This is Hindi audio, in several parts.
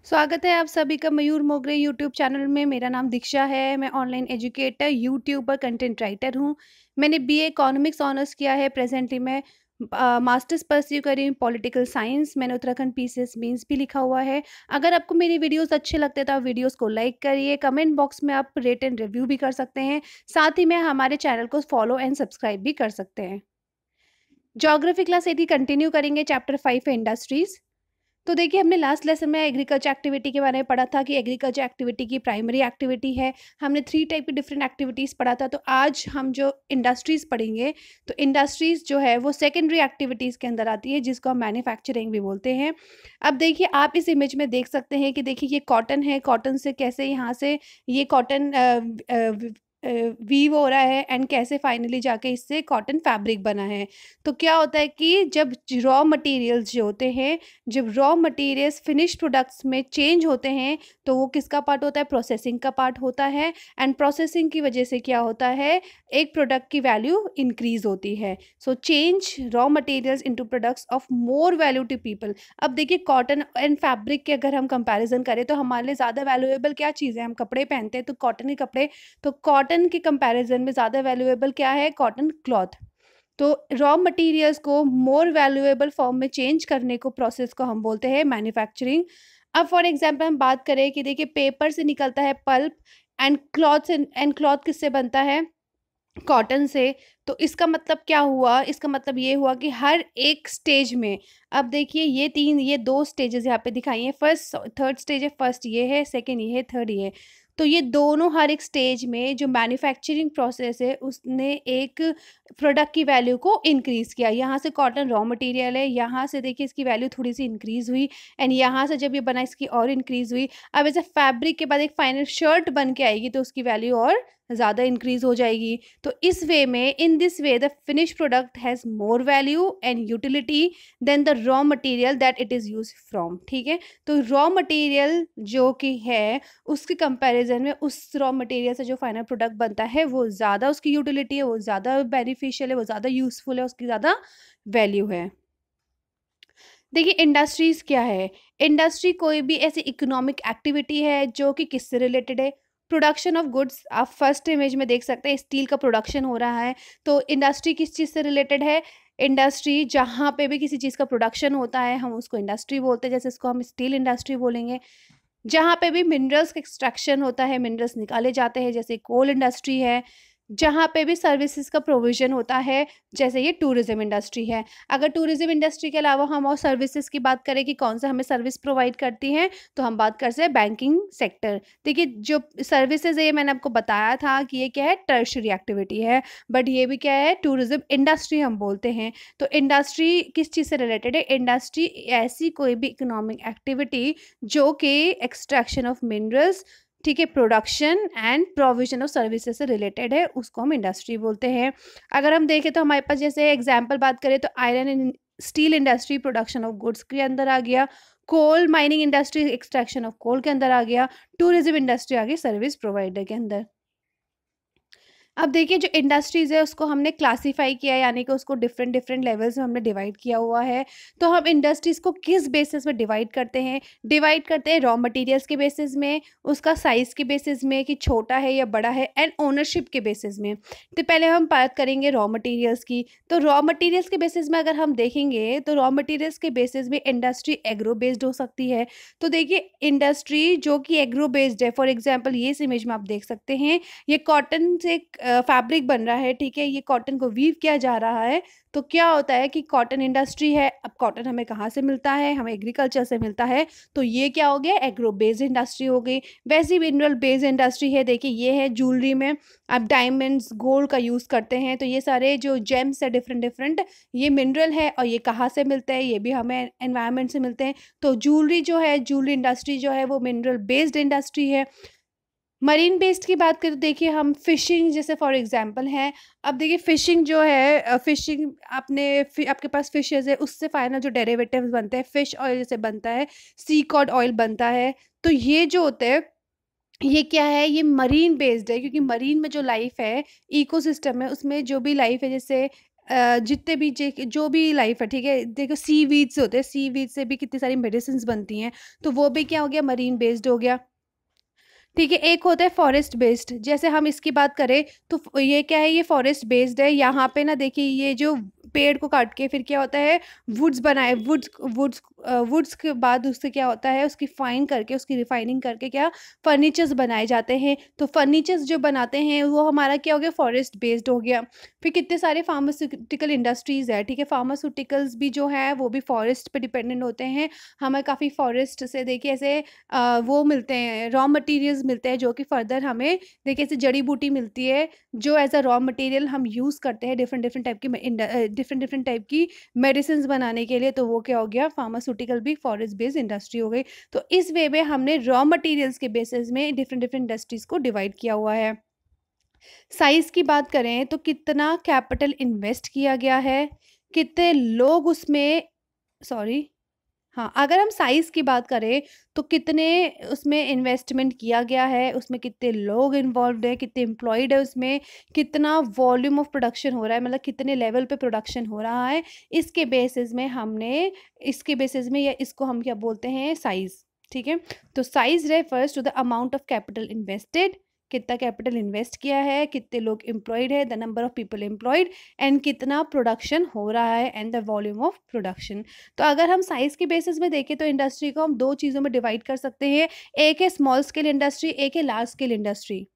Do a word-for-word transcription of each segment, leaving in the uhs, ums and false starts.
स्वागत है आप सभी का मयूर मोगरे यूट्यूब चैनल में। मेरा नाम दीक्षा है। मैं online educator, YouTuber, content writer हूँ। मैंने बीए इकोनॉमिक्स ऑनर्स किया है। प्रेजेंटली मैं अ, मास्टर्स परस्यू कर रही हूँ पॉलिटिकल साइंस। मैंने उत्तराखंड पीसीएस मेंस भी लिखा हुआ है। अगर आपको मेरी वीडियोस अच्छे लगते हैं तो आप वीडियोस को लाइक करिए। कमेंट बॉक्स में आप रेट एंड रिव्यू भी कर सकते हैं। साथ ही में हमारे चैनल को फॉलो एंड सब्सक्राइब भी कर सकते हैं। ज्योग्राफी क्लास एटी कंटिन्यू करेंगे। चैप्टर फाइव है इंडस्ट्रीज। तो देखिए, हमने लास्ट लेसन में एग्रीकल्चर एक्टिविटी के बारे में पढ़ा था कि एग्रीकल्चर एक्टिविटी की प्राइमरी एक्टिविटी है। हमने थ्री टाइप की डिफरेंट एक्टिविटीज़ पढ़ा था। तो आज हम जो इंडस्ट्रीज़ पढ़ेंगे, तो इंडस्ट्रीज़ जो है वो सेकेंडरी एक्टिविटीज़ के अंदर आती है, जिसको हम मैन्युफैक्चरिंग भी बोलते हैं। अब देखिए, आप इस इमेज में देख सकते हैं कि देखिए ये कॉटन है। कॉटन से कैसे यहाँ से ये कॉटन वीव हो रहा है एंड कैसे फाइनली जाके इससे कॉटन फैब्रिक बना है। तो क्या होता है कि जब रॉ मटेरियल्स जो होते हैं, जब रॉ मटेरियल्स फिनिश प्रोडक्ट्स में चेंज होते हैं, तो वो किसका पार्ट होता है? प्रोसेसिंग का पार्ट होता है। एंड प्रोसेसिंग की वजह से क्या होता है? एक प्रोडक्ट की वैल्यू इंक्रीज होती है। So change raw materials into products of more value to people. अब देखिए, कॉटन एंड फैब्रिक के अगर हम कंपैरिजन करें तो हमारे लिए ज़्यादा वैल्यूएबल क्या चीज़ है? हम कपड़े पहनते हैं तो कॉटन के कपड़े, तो कॉटन के कंपैरिजन में ज़्यादा वैल्यूएबल क्या है? Cotton cloth. तो रॉ मटेरियल्स को मोर वैल्यूएबल फॉर्म में चेंज करने को प्रोसेस को हम बोलते हैं मैन्युफैक्चरिंग। अब फॉर एग्जांपल हम बात करें कि देखिए, पेपर से निकलता है पल्प एंड क्लॉथ से, एंड क्लॉथ किससे बनता है? कॉटन से। तो इसका मतलब क्या हुआ? इसका मतलब ये हुआ कि हर एक स्टेज में, अब देखिए ये तीन ये दो स्टेजेस यहाँ पे दिखाई हैं। फर्स्ट थर्ड स्टेज है, फर्स्ट ये है, सेकंड ये है, थर्ड ये है। तो ये दोनों हर एक स्टेज में जो मैन्युफैक्चरिंग प्रोसेस है उसने एक प्रोडक्ट की वैल्यू को इंक्रीज़ किया। यहाँ से कॉटन रॉ मटेरियल है, यहाँ से देखिए इसकी वैल्यू थोड़ी सी इंक्रीज़ हुई एंड यहाँ से जब ये बना इसकी और इंक्रीज़ हुई। अब ऐसे फैब्रिक के बाद एक फाइनल शर्ट बन के आएगी तो उसकी वैल्यू और ज़्यादा इंक्रीज़ हो जाएगी। तो इस वे में, in this way the finish product has more value and utility than the raw material that it is use from. ठीक है, तो रॉ मटेरियल जो कि है उसके कंपैरिजन में उस रॉ मटेरियल से जो फाइनल प्रोडक्ट बनता है वो ज़्यादा उसकी यूटिलिटी है, वो ज़्यादा बेनिफिशियल है, वो ज़्यादा यूजफुल है, उसकी ज़्यादा वैल्यू है। देखिए, इंडस्ट्रीज़ क्या है? इंडस्ट्री कोई भी ऐसी इकोनॉमिक एक्टिविटी है जो कि किससे रिलेटेड है? Production of goods. आप फर्स्ट इमेज में देख सकते हैं स्टील का प्रोडक्शन हो रहा है। तो इंडस्ट्री किस चीज़ से रिलेटेड है? इंडस्ट्री जहाँ पे भी किसी चीज़ का प्रोडक्शन होता है हम उसको इंडस्ट्री बोलते हैं। जैसे इसको हम स्टील इंडस्ट्री बोलेंगे। जहाँ पे भी मिनरल्स का एक्सट्रैक्शन होता है, मिनरल्स निकाले जाते हैं, जैसे कोल इंडस्ट्री है। जहाँ पे भी सर्विसेज़ का प्रोविज़न होता है, जैसे ये टूरिज़्म इंडस्ट्री है। अगर टूरिज़्म इंडस्ट्री के अलावा हम और सर्विसेज़ की बात करें कि कौन-सा हमें सर्विस प्रोवाइड करती हैं, तो हम बात कर सकते हैं बैंकिंग सेक्टर। देखिए, जो सर्विसेज़ है ये मैंने आपको बताया था कि ये क्या है? टर्शियरी एक्टिविटी है, बट ये भी क्या है? टूरिज़्म इंडस्ट्री हम बोलते हैं। तो इंडस्ट्री किस चीज़ से रिलेटेड है? इंडस्ट्री ऐसी कोई भी इकोनॉमिक एक्टिविटी जो कि एक्सट्रैक्शन ऑफ मिनरल्स, ठीक है, production and provision of services से रिलेटेड है, उसको हम इंडस्ट्री बोलते हैं। अगर हम देखें तो हमारे पास जैसे एग्जांपल बात करें तो iron and steel industry production of goods के अंदर आ गया। Coal mining industry extraction of coal के अंदर आ गया। टूरिज्म इंडस्ट्री आ गई सर्विस प्रोवाइडर के अंदर। अब देखिए, जो इंडस्ट्रीज़ है उसको हमने क्लासिफाई किया है, यानी कि उसको डिफरेंट डिफरेंट लेवल्स में हमने डिवाइड किया हुआ है। तो हम इंडस्ट्रीज़ को किस बेसिस में डिवाइड करते हैं? डिवाइड करते हैं रॉ मटेरियल्स के बेसिस में, उसका साइज़ के बेसिस में कि छोटा है या बड़ा है, एंड ओनरशिप के बेसिस में। तो पहले हम बात करेंगे रॉ मटेरियल्स की। तो रॉ मटेरियल्स के बेसिस में अगर हम देखेंगे तो रॉ मटेरियल्स के बेसिस में इंडस्ट्री एग्रो बेस्ड हो सकती है। तो देखिए, इंडस्ट्री जो कि एग्रो बेस्ड है, फॉर एग्जाम्पल ये इस इमेज में आप देख सकते हैं, ये कॉटन से फैब्रिक बन रहा है। ठीक है, ये कॉटन को वीव किया जा रहा है। तो क्या होता है कि कॉटन इंडस्ट्री है। अब कॉटन हमें कहाँ से मिलता है? हमें एग्रीकल्चर से मिलता है। तो ये क्या हो गया? एग्रो बेस्ड इंडस्ट्री हो गई। वैसी मिनरल बेस्ड इंडस्ट्री है। देखिए, ये है ज्वेलरी में आप डायमंड्स, गोल्ड का यूज़ करते हैं। तो ये सारे जो जेम्स है डिफरेंट डिफरेंट, ये मिनरल है और ये कहाँ से मिलते हैं? ये भी हमें एनवायरनमेंट से मिलते हैं। तो ज्वेलरी जो है, ज्वेलरी इंडस्ट्री जो है वो मिनरल बेस्ड इंडस्ट्री है। मरीन बेस्ड की बात करें तो देखिए, हम फिशिंग जैसे फॉर एग्जांपल है। अब देखिए, फिशिंग जो है, अ, फिशिंग आपने फि आपके पास फिशेज़ है, उससे फाइनल जो डेरिवेटिव्स बनते हैं, फिश ऑयल जैसे बनता है, सी कॉड ऑयल बनता है। तो ये जो होते हैं, ये क्या है? ये मरीन बेस्ड है, क्योंकि मरीन में जो लाइफ़ है, इकोसिस्टम है, उसमें जो भी लाइफ़ है, जैसे अ, जितने भी जे जो भी लाइफ है, ठीक है? देखो सीवीड्स होते हैं, सीवीड से भी कितनी सारी मेडिसिन्स बनती हैं, तो वो भी क्या हो गया, मरीन बेस्ड हो गया। ठीक है, एक होता है फॉरेस्ट बेस्ड, जैसे हम इसकी बात करें तो फ ये क्या है, ये फॉरेस्ट बेस्ड है। यहाँ पे ना देखिए ये जो पेड़ को काट के फिर क्या होता है, वुड्स बनाए, वुड्स वुड्स अ, वुड्स के बाद उससे क्या होता है, उसकी फाइन करके, उसकी रिफाइनिंग करके क्या फर्नीचर्स बनाए जाते हैं। तो फर्नीचर्स जो बनाते हैं वो हमारा क्या हो गया, फॉरेस्ट बेस्ड हो गया। फिर कितने सारे फार्मास्यूटिकल इंडस्ट्रीज़ है, ठीक है? फार्मास्यूटिकल्स भी जो है वो भी फॉरेस्ट पे डिपेंडेंट होते हैं। हमें काफ़ी फॉरेस्ट से देखिए ऐसे अ, वो मिलते हैं, रॉ मटेरियल्स मिलते हैं जो कि फर्दर हमें देखिए ऐसे जड़ी-बूटी मिलती है, जो एज़ अ रॉ मटेरियल हम यूज़ करते हैं डिफरेंट डिफरेंट टाइप की में इंड अ, डिफरेंट डिफरेंट टाइप की मेडिसिन्स बनाने के लिए, तो वो क्या हो गया, फार्मास्यूटिकल भी फॉरेस्ट बेस्ड इंडस्ट्री हो गई। तो इस वे में हमने रॉ मटेरियल्स के बेसिस में डिफरेंट डिफरेंट इंडस्ट्रीज़ को डिवाइड किया हुआ है। साइज़ की बात करें तो कितना कैपिटल इन्वेस्ट किया गया है, कितने लोग उसमें सॉरी हाँ, अगर हम साइज़ की बात करें, तो कितने उसमें इन्वेस्टमेंट किया गया है, उसमें कितने लोग इन्वॉल्व्ड हैं, कितने एम्प्लॉयड है उसमें, कितना वॉल्यूम ऑफ प्रोडक्शन हो रहा है, मतलब कितने लेवल पे प्रोडक्शन हो रहा है, इसके बेसिस में हमने इसके बेसिस में या इसको हम क्या बोलते हैं, साइज़, ठीक है? तो size refers to the amount of capital invested, कितना कैपिटल इन्वेस्ट किया है, कितने लोग एम्प्लॉयड है, the number of people employed and कितना प्रोडक्शन हो रहा है and the volume of production. तो अगर हम साइज़ के बेसिस में देखें तो इंडस्ट्री को हम दो चीज़ों में डिवाइड कर सकते हैं। एक है स्मॉल स्केल इंडस्ट्री, एक है लार्ज स्केल इंडस्ट्री।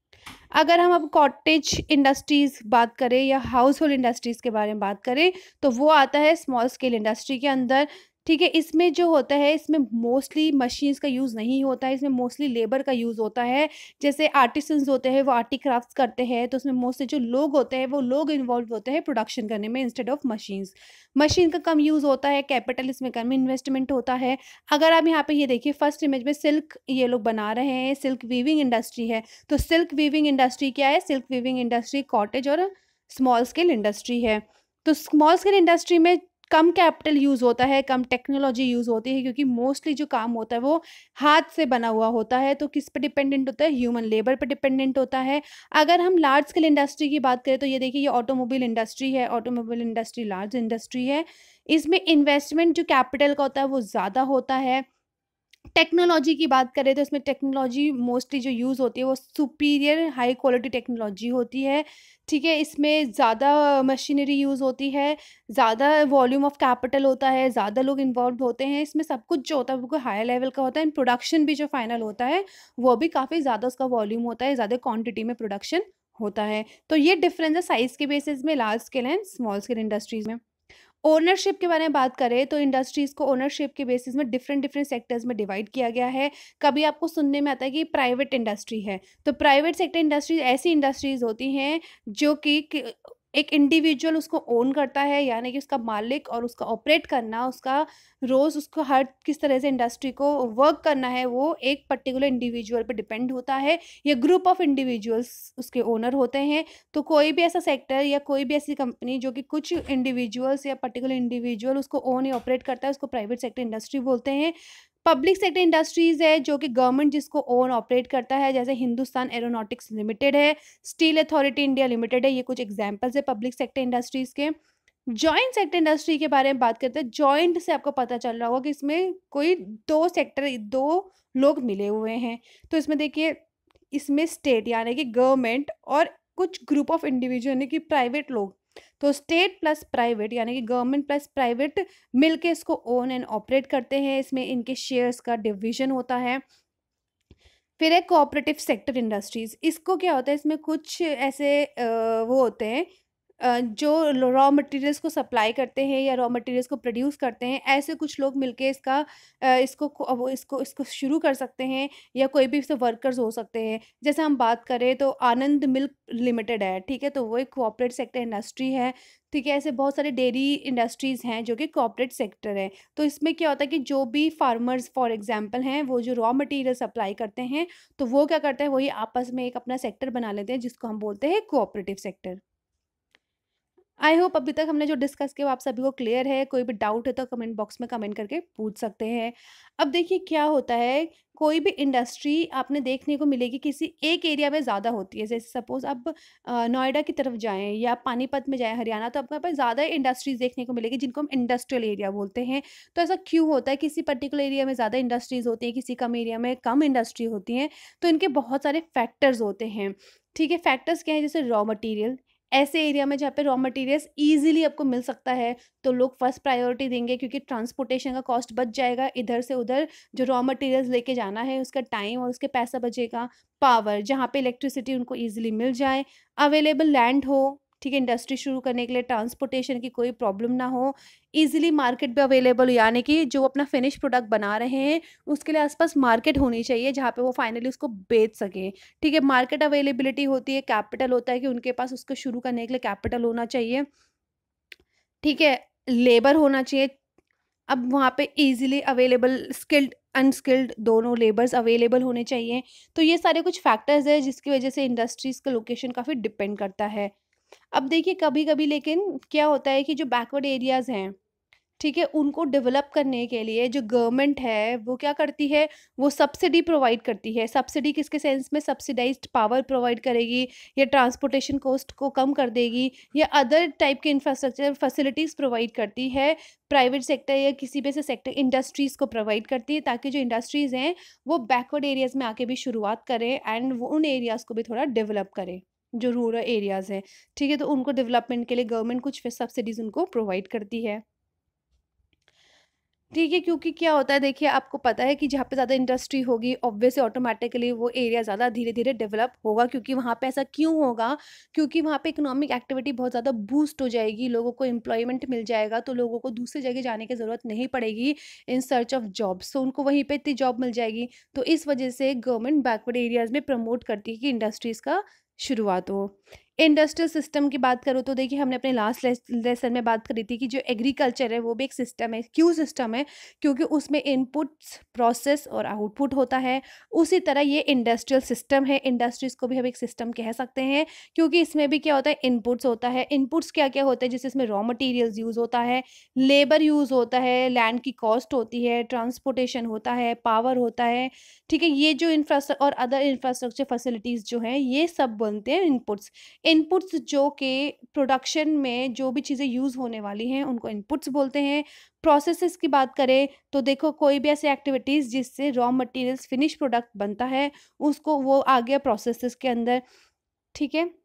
अगर हम अब कॉटेज इंडस्ट्रीज़ बात करें या हाउस होल्ड इंडस्ट्रीज़ के बारे में बात करें, तो वो आता है स्मॉल स्केल इंडस्ट्री के अंदर, ठीक है? इसमें जो होता है, इसमें मोस्टली मशीन्स का यूज़ नहीं होता है, इसमें मोस्टली लेबर का यूज़ होता है। जैसे आर्टिसंस होते हैं, वो आर्टी क्राफ्ट्स करते हैं, तो उसमें मोस्टली जो लोग होते हैं, वो लोग इन्वॉल्व होते हैं प्रोडक्शन करने में इंस्टेड ऑफ मशीन्स। मशीन का कम यूज़ होता है, कैपिटल इसमें कम इन्वेस्टमेंट होता है। अगर आप यहाँ पे ये देखिए फर्स्ट इमेज में सिल्क ये लोग बना रहे हैं, सिल्क वीविंग इंडस्ट्री है। तो सिल्क वीविंग इंडस्ट्री क्या है? सिल्क वीविंग इंडस्ट्री कॉटेज और स्मॉल स्केल इंडस्ट्री है। तो स्मॉल स्केल इंडस्ट्री में कम कैपिटल यूज़ होता है, कम टेक्नोलॉजी यूज़ होती है क्योंकि मोस्टली जो काम होता है वो हाथ से बना हुआ होता है। तो किस पे डिपेंडेंट होता है? ह्यूमन लेबर पे डिपेंडेंट होता है। अगर हम लार्ज स्केल इंडस्ट्री की बात करें तो ये देखिए ये ऑटोमोबाइल इंडस्ट्री है, ऑटोमोबाइल इंडस्ट्री लार्ज इंडस्ट्री है। इसमें इन्वेस्टमेंट जो कैपिटल का होता है वो ज़्यादा होता है। टेक्नोलॉजी की बात करें तो इसमें टेक्नोलॉजी मोस्टली जो यूज़ होती है वो सुपीरियर हाई क्वालिटी टेक्नोलॉजी होती है, ठीक है? इसमें ज़्यादा मशीनरी यूज़ होती है, ज़्यादा वॉल्यूम ऑफ कैपिटल होता है, ज़्यादा लोग इन्वॉल्व्ड होते हैं, इसमें सब कुछ जो होता है वो हाई लेवल का होता है एंड प्रोडक्शन भी जो फाइनल होता है, वो भी काफ़ी ज़्यादा उसका वॉल्यूम होता है, ज़्यादा क्वांटिटी में प्रोडक्शन होता है। तो ये डिफरेंस है साइज़ के बेसिस में large scale and small scale industries में। ओनरशिप के बारे में बात करें तो इंडस्ट्रीज़ को ओनरशिप के बेसिस में डिफरेंट डिफरेंट सेक्टर्स में डिवाइड किया गया है। कभी आपको सुनने में आता है कि प्राइवेट इंडस्ट्री है, तो प्राइवेट सेक्टर इंडस्ट्रीज़ ऐसी इंडस्ट्रीज़ होती हैं जो कि क एक इंडिविजुअल उसको ओन करता है, यानी कि उसका मालिक और उसका ऑपरेट करना, उसका रोज़ उसको हर किस तरह से इंडस्ट्री को वर्क करना है, वो एक पर्टिकुलर इंडिविजुअल पे डिपेंड होता है या ग्रुप ऑफ इंडिविजुअल्स उसके ओनर होते हैं। तो कोई भी ऐसा सेक्टर या कोई भी ऐसी कंपनी जो कि कुछ इंडिविजुअल्स या पर्टिकुलर इंडिविजुअल उसको ओन या ऑपरेट करता है, उसको प्राइवेट सेक्टर इंडस्ट्री बोलते हैं। पब्लिक सेक्टर इंडस्ट्रीज़ है जो कि गवर्नमेंट जिसको ओन ऑपरेट करता है, जैसे हिंदुस्तान एरोनॉटिक्स लिमिटेड है, स्टील अथॉरिटी इंडिया लिमिटेड है, ये कुछ एग्जांपल्स है पब्लिक सेक्टर इंडस्ट्रीज़ के। जॉइंट सेक्टर इंडस्ट्री के बारे में बात करते हैं, जॉइंट से आपको पता चल रहा होगा कि इसमें कोई दो सेक्टर दो लोग मिले हुए हैं। तो इसमें देखिए, इसमें स्टेट यानी कि गवर्नमेंट और कुछ ग्रुप ऑफ इंडिविजुअल यानी कि प्राइवेट लोग, तो स्टेट प्लस प्राइवेट यानी कि गवर्नमेंट प्लस प्राइवेट मिलके इसको ओन एंड ऑपरेट करते हैं। इसमें इनके शेयर्स का डिवीजन होता है। फिर है कोऑपरेटिव सेक्टर इंडस्ट्रीज़, इसको क्या होता है, इसमें कुछ ऐसे अ, वो होते हैं अ, जो रॉ मटेरियल्स को सप्लाई करते हैं या रॉ मटेरियल्स को प्रोड्यूस करते हैं, ऐसे कुछ लोग मिलके इसका अ, इसको को वो इसको इसको शुरू कर सकते हैं या कोई भी इससे वर्कर्स हो सकते हैं। जैसे हम बात करें तो आनंद मिल्क लिमिटेड है, ठीक है? तो वो एक कोऑपरेट सेक्टर इंडस्ट्री है, ठीक है? ऐसे बहुत सारे डेयरी इंडस्ट्रीज़ हैं जो कि कोऑपरेट सेक्टर है। तो इसमें क्या होता है कि जो भी फार्मर्स फॉर एग्ज़ाम्पल हैं, वो जो रॉ मटेरियल सप्लाई करते हैं, तो वो क्या करते हैं, वही आपस में एक अपना सेक्टर बना लेते हैं जिसको हम बोलते हैं कोऑपरेटिव सेक्टर। आई होप अभी तक हमने जो डिस्कस किया वो आप सभी को क्लियर है। कोई भी डाउट है तो कमेंट बॉक्स में कमेंट करके पूछ सकते हैं। अब देखिए क्या होता है कोई भी इंडस्ट्री आपने देखने को मिलेगी किसी एक एरिया में ज़्यादा होती है। जैसे सपोज़ आप अ, नोएडा की तरफ जाएँ या पानीपत में जाएँ हरियाणा, तो आपको वहाँ पे ज़्यादा इंडस्ट्रीज़ देखने को मिलेगी जिनको हम इंडस्ट्रियल एरिया बोलते हैं। तो ऐसा क्यों होता है? किसी पर्टिकुलर एरिया में ज़्यादा इंडस्ट्रीज़ होती हैं, किसी कम एरिया में कम इंडस्ट्री होती हैं, तो इनके बहुत सारे फैक्टर्स होते हैं। ठीक है? फैक्टर्स क्या हैं? जैसे रॉ मटीरियल, ऐसे एरिया में जहाँ पे रॉ मटीरियल्स ईज़िली आपको मिल सकता है, तो लोग फर्स्ट प्रायोरिटी देंगे क्योंकि ट्रांसपोर्टेशन का कॉस्ट बच जाएगा, इधर से उधर जो रॉ मटीरियल्स लेके जाना है उसका टाइम और उसके पैसा बचेगा। पावर, जहाँ पे इलेक्ट्रिसिटी उनको ईज़िली मिल जाए, अवेलेबल लैंड हो, ठीक है, इंडस्ट्री शुरू करने के लिए ट्रांसपोर्टेशन की कोई प्रॉब्लम ना हो, ईज़िली मार्केट पे अवेलेबल हो, यानी कि जो अपना फिनिश प्रोडक्ट बना रहे हैं, उसके लिए आस-पास मार्केट होनी चाहिए जहाँ पे वो फाइनली उसको बेच सकें। ठीक है, मार्केट अवेलेबिलिटी होती है, कैपिटल होता है कि उनके पास उसको शुरू करने के लिए कैपिटल होना चाहिए। ठीक है, लेबर होना चाहिए। अब वहाँ पे ईज़िली अवेलेबल स्किल्ड, अनस्किल्ड दोनों लेबर्स अवेलेबल होने चाहिए। तो ये सारे कुछ फैक्टर्स हैं जिसकी वज़ह से इंडस्ट्रीज़ का लोकेशन काफ़ी डिपेंड करता है। अब देखिए कभी-कभी लेकिन क्या होता है कि जो बैकवर्ड एरियाज़ हैं, ठीक है, उनको डेवलप करने के लिए जो गवर्नमेंट है वो क्या करती है, वो सब्सिडी प्रोवाइड करती है। सब्सिडी किसके सेंस में, सब्सिडाइज्ड पावर प्रोवाइड करेगी या ट्रांसपोर्टेशन कॉस्ट को कम कर देगी या अदर टाइप के इंफ्रास्ट्रक्चर फैसिलिटीज़ प्रोवाइड करती है। प्राइवेट सेक्टर या किसी भी ऐसे सेक्टर इंडस्ट्रीज़ को प्रोवाइड करती है ताकि जो इंडस्ट्रीज़ हैं वो बैकवर्ड एरियाज़ में आके भी शुरुआत करें एंड वो उन एरियाज़ को भी थोड़ा डेवलप करें, जो रूरल एरियाज़ हैं। ठीक है, तो उनको डेवलपमेंट के लिए गवर्नमेंट कुछ सब्सिडीज़ उनको प्रोवाइड करती है। ठीक है, क्योंकि क्या होता है देखिए आपको पता है कि जहाँ पे ज़्यादा इंडस्ट्री होगी ऑब्वियसली ऑटोमेटिकली वो एरिया ज़्यादा धीरे-धीरे डेवलप होगा, क्योंकि वहाँ पे ऐसा क्यों होगा? क्योंकि वहाँ पे इकोनॉमिक एक्टिविटी बहुत ज़्यादा बूस्ट हो जाएगी, लोगों को एम्प्लॉयमेंट मिल जाएगा, तो लोगों को दूसरी जगह जाने की ज़रूरत नहीं पड़ेगी इन सर्च ऑफ जॉब्स, तो उनको वहीं पे इतनी जॉब मिल जाएगी। तो इस वजह से गवर्नमेंट बैकवर्ड एरियाज़ में प्रमोट करती है कि इंडस्ट्रीज़ का शुरुआत हो। इंडस्ट्रियल सिस्टम की बात करूँ तो देखिए हमने अपने लास्ट लेस लेसन में बात करी थी कि जो एग्रीकल्चर है वो भी एक सिस्टम है, क्यों सिस्टम है? क्योंकि उसमें इनपुट्स, प्रोसेस और आउटपुट होता है। उसी तरह ये इंडस्ट्रियल सिस्टम है, इंडस्ट्रीज़ को भी हम एक सिस्टम कह सकते हैं क्योंकि इसमें भी क्या होता है, इनपुट्स होता है। इनपुट्स क्या-क्या होते हैं? जैसे इसमें रॉ मटीरियल्स यूज़ होता है, लेबर यूज़ होता है, लैंड की कॉस्ट होती है, ट्रांसपोर्टेशन होता है, पावर होता है, ठीक है? ये जो इंफ्रास्ट्र और अदर इंफ्रास्ट्रक्चर फैसिलिटीज़ जो हैं, ये सब बनते हैं इनपुट्स। इनपुट्स जो कि प्रोडक्शन में जो भी चीज़ें यूज़ होने वाली हैं उनको इनपुट्स बोलते हैं। प्रोसेसेस की बात करें तो देखो कोई भी ऐसी एक्टिविटीज़ जिससे रॉ मटेरियल्स फिनिश प्रोडक्ट बनता है उसको वो आ गया प्रोसेसेस के अंदर, ठीक है?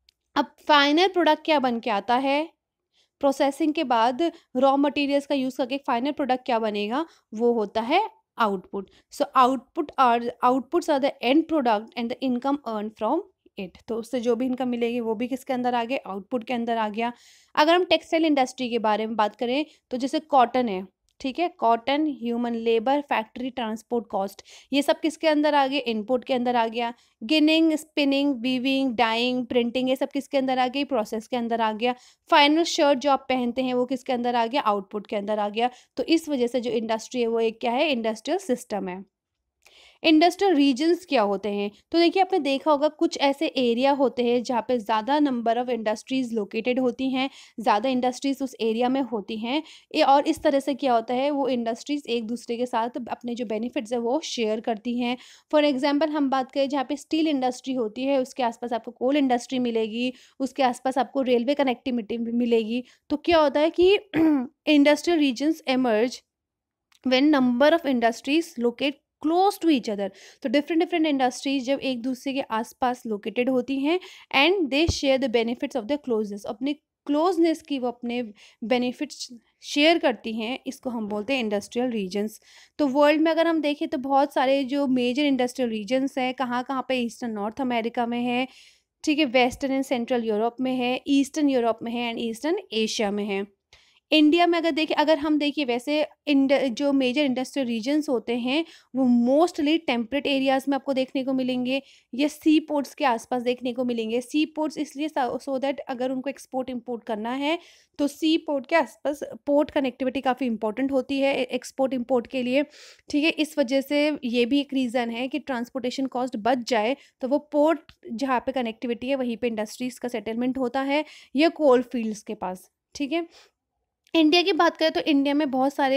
अब फाइनल प्रोडक्ट क्या बन के आता है? प्रोसेसिंग के बाद रॉ मटेरियल्स का यूज़ करके फाइनल प्रोडक्ट क्या बनेगा? वो होता है output. So output are outputs are the end product and the income earn from it. तो उससे जो भी इनकम मिलेगी वो भी किसके अंदर आ गया? आउटपुट के अंदर आ गया। अगर हम टेक्सटाइल इंडस्ट्री के बारे में बात करें तो जैसे कॉटन है, ठीक है? Cotton, human labour, factory transport cost, ये सब किसके अंदर आ गए? इनपुट के अंदर आ गया। Ginning, spinning, weaving, dyeing, printing, ये सब किसके अंदर आ गई? प्रोसेस के अंदर आ गया। फाइनल शर्ट जो आप पहनते हैं वो किसके अंदर आ गया? आउटपुट के अंदर आ गया। तो इस वजह से जो इंडस्ट्री है वो एक क्या है? इंडस्ट्रियल सिस्टम है। इंडस्ट्रियल रीजन्स क्या होते हैं? तो देखिए आपने देखा होगा कुछ ऐसे एरिया होते हैं जहाँ पे ज़्यादा नंबर ऑफ इंडस्ट्रीज़ लोकेटेड होती हैं, ज़्यादा इंडस्ट्रीज़ उस एरिया में होती हैं। ये और इस तरह से क्या होता है, वो इंडस्ट्रीज़ एक दूसरे के साथ अपने जो बेनिफिट्स हैं वो शेयर करती हैं। फॉर एग्जांपल हम बात करें जहाँ पे स्टील इंडस्ट्री होती है उसके आसपास आपको कोल इंडस्ट्री मिलेगी, उसके आसपास आपको रेलवे कनेक्टिविटी मिलेगी। तो क्या होता है कि industrial regions emerge when number of industries locate close to each other. तो डिफरेंट डिफरेंट इंडस्ट्रीज जब एक दूसरे के आसपास लोकेटेड होती हैं and they share the benefits of the closeness, अपने क्लोजनेस की वो अपने बेनिफिट्स शेयर करती हैं, इसको हम बोलते हैं इंडस्ट्रियल रीजन्स। तो वर्ल्ड में अगर हम देखें तो बहुत सारे जो मेजर इंडस्ट्रियल रीजन्स हैं, कहाँ कहाँ पे, ईस्टर्न नॉर्थ अमेरिका में है, ठीक है, वेस्टर्न एंड सेंट्रल यूरोप में है, ईस्टर्न यूरोप में है एंड ईस्टर्न एशिया में है। इंडिया में अगर देखिए अगर हम देखिए वैसे इंड जो मेजर इंडस्ट्रियल रीजन्स होते हैं वो मोस्टली टेम्परेट एरियाज़ में आपको देखने को मिलेंगे, ये सी पोर्ट्स के आसपास देखने को मिलेंगे। सी पोर्ट्स इसलिए सो दैट अगर उनको एक्सपोर्ट इंपोर्ट करना है तो सी पोर्ट के आसपास पोर्ट कनेक्टिविटी काफ़ी इंपॉर्टेंट होती है एक्सपोर्ट इंपोर्ट के लिए, ठीक है? इस वजह से ये भी एक रीज़न है कि ट्रांसपोर्टेशन कॉस्ट बच जाए तो वो पोर्ट जहाँ पे कनेक्टिविटी है वहीं पे इंडस्ट्रीज़ का सेटलमेंट होता है या कोल फील्ड्स के पास, ठीक है? इंडिया की बात करें तो इंडिया में बहुत सारे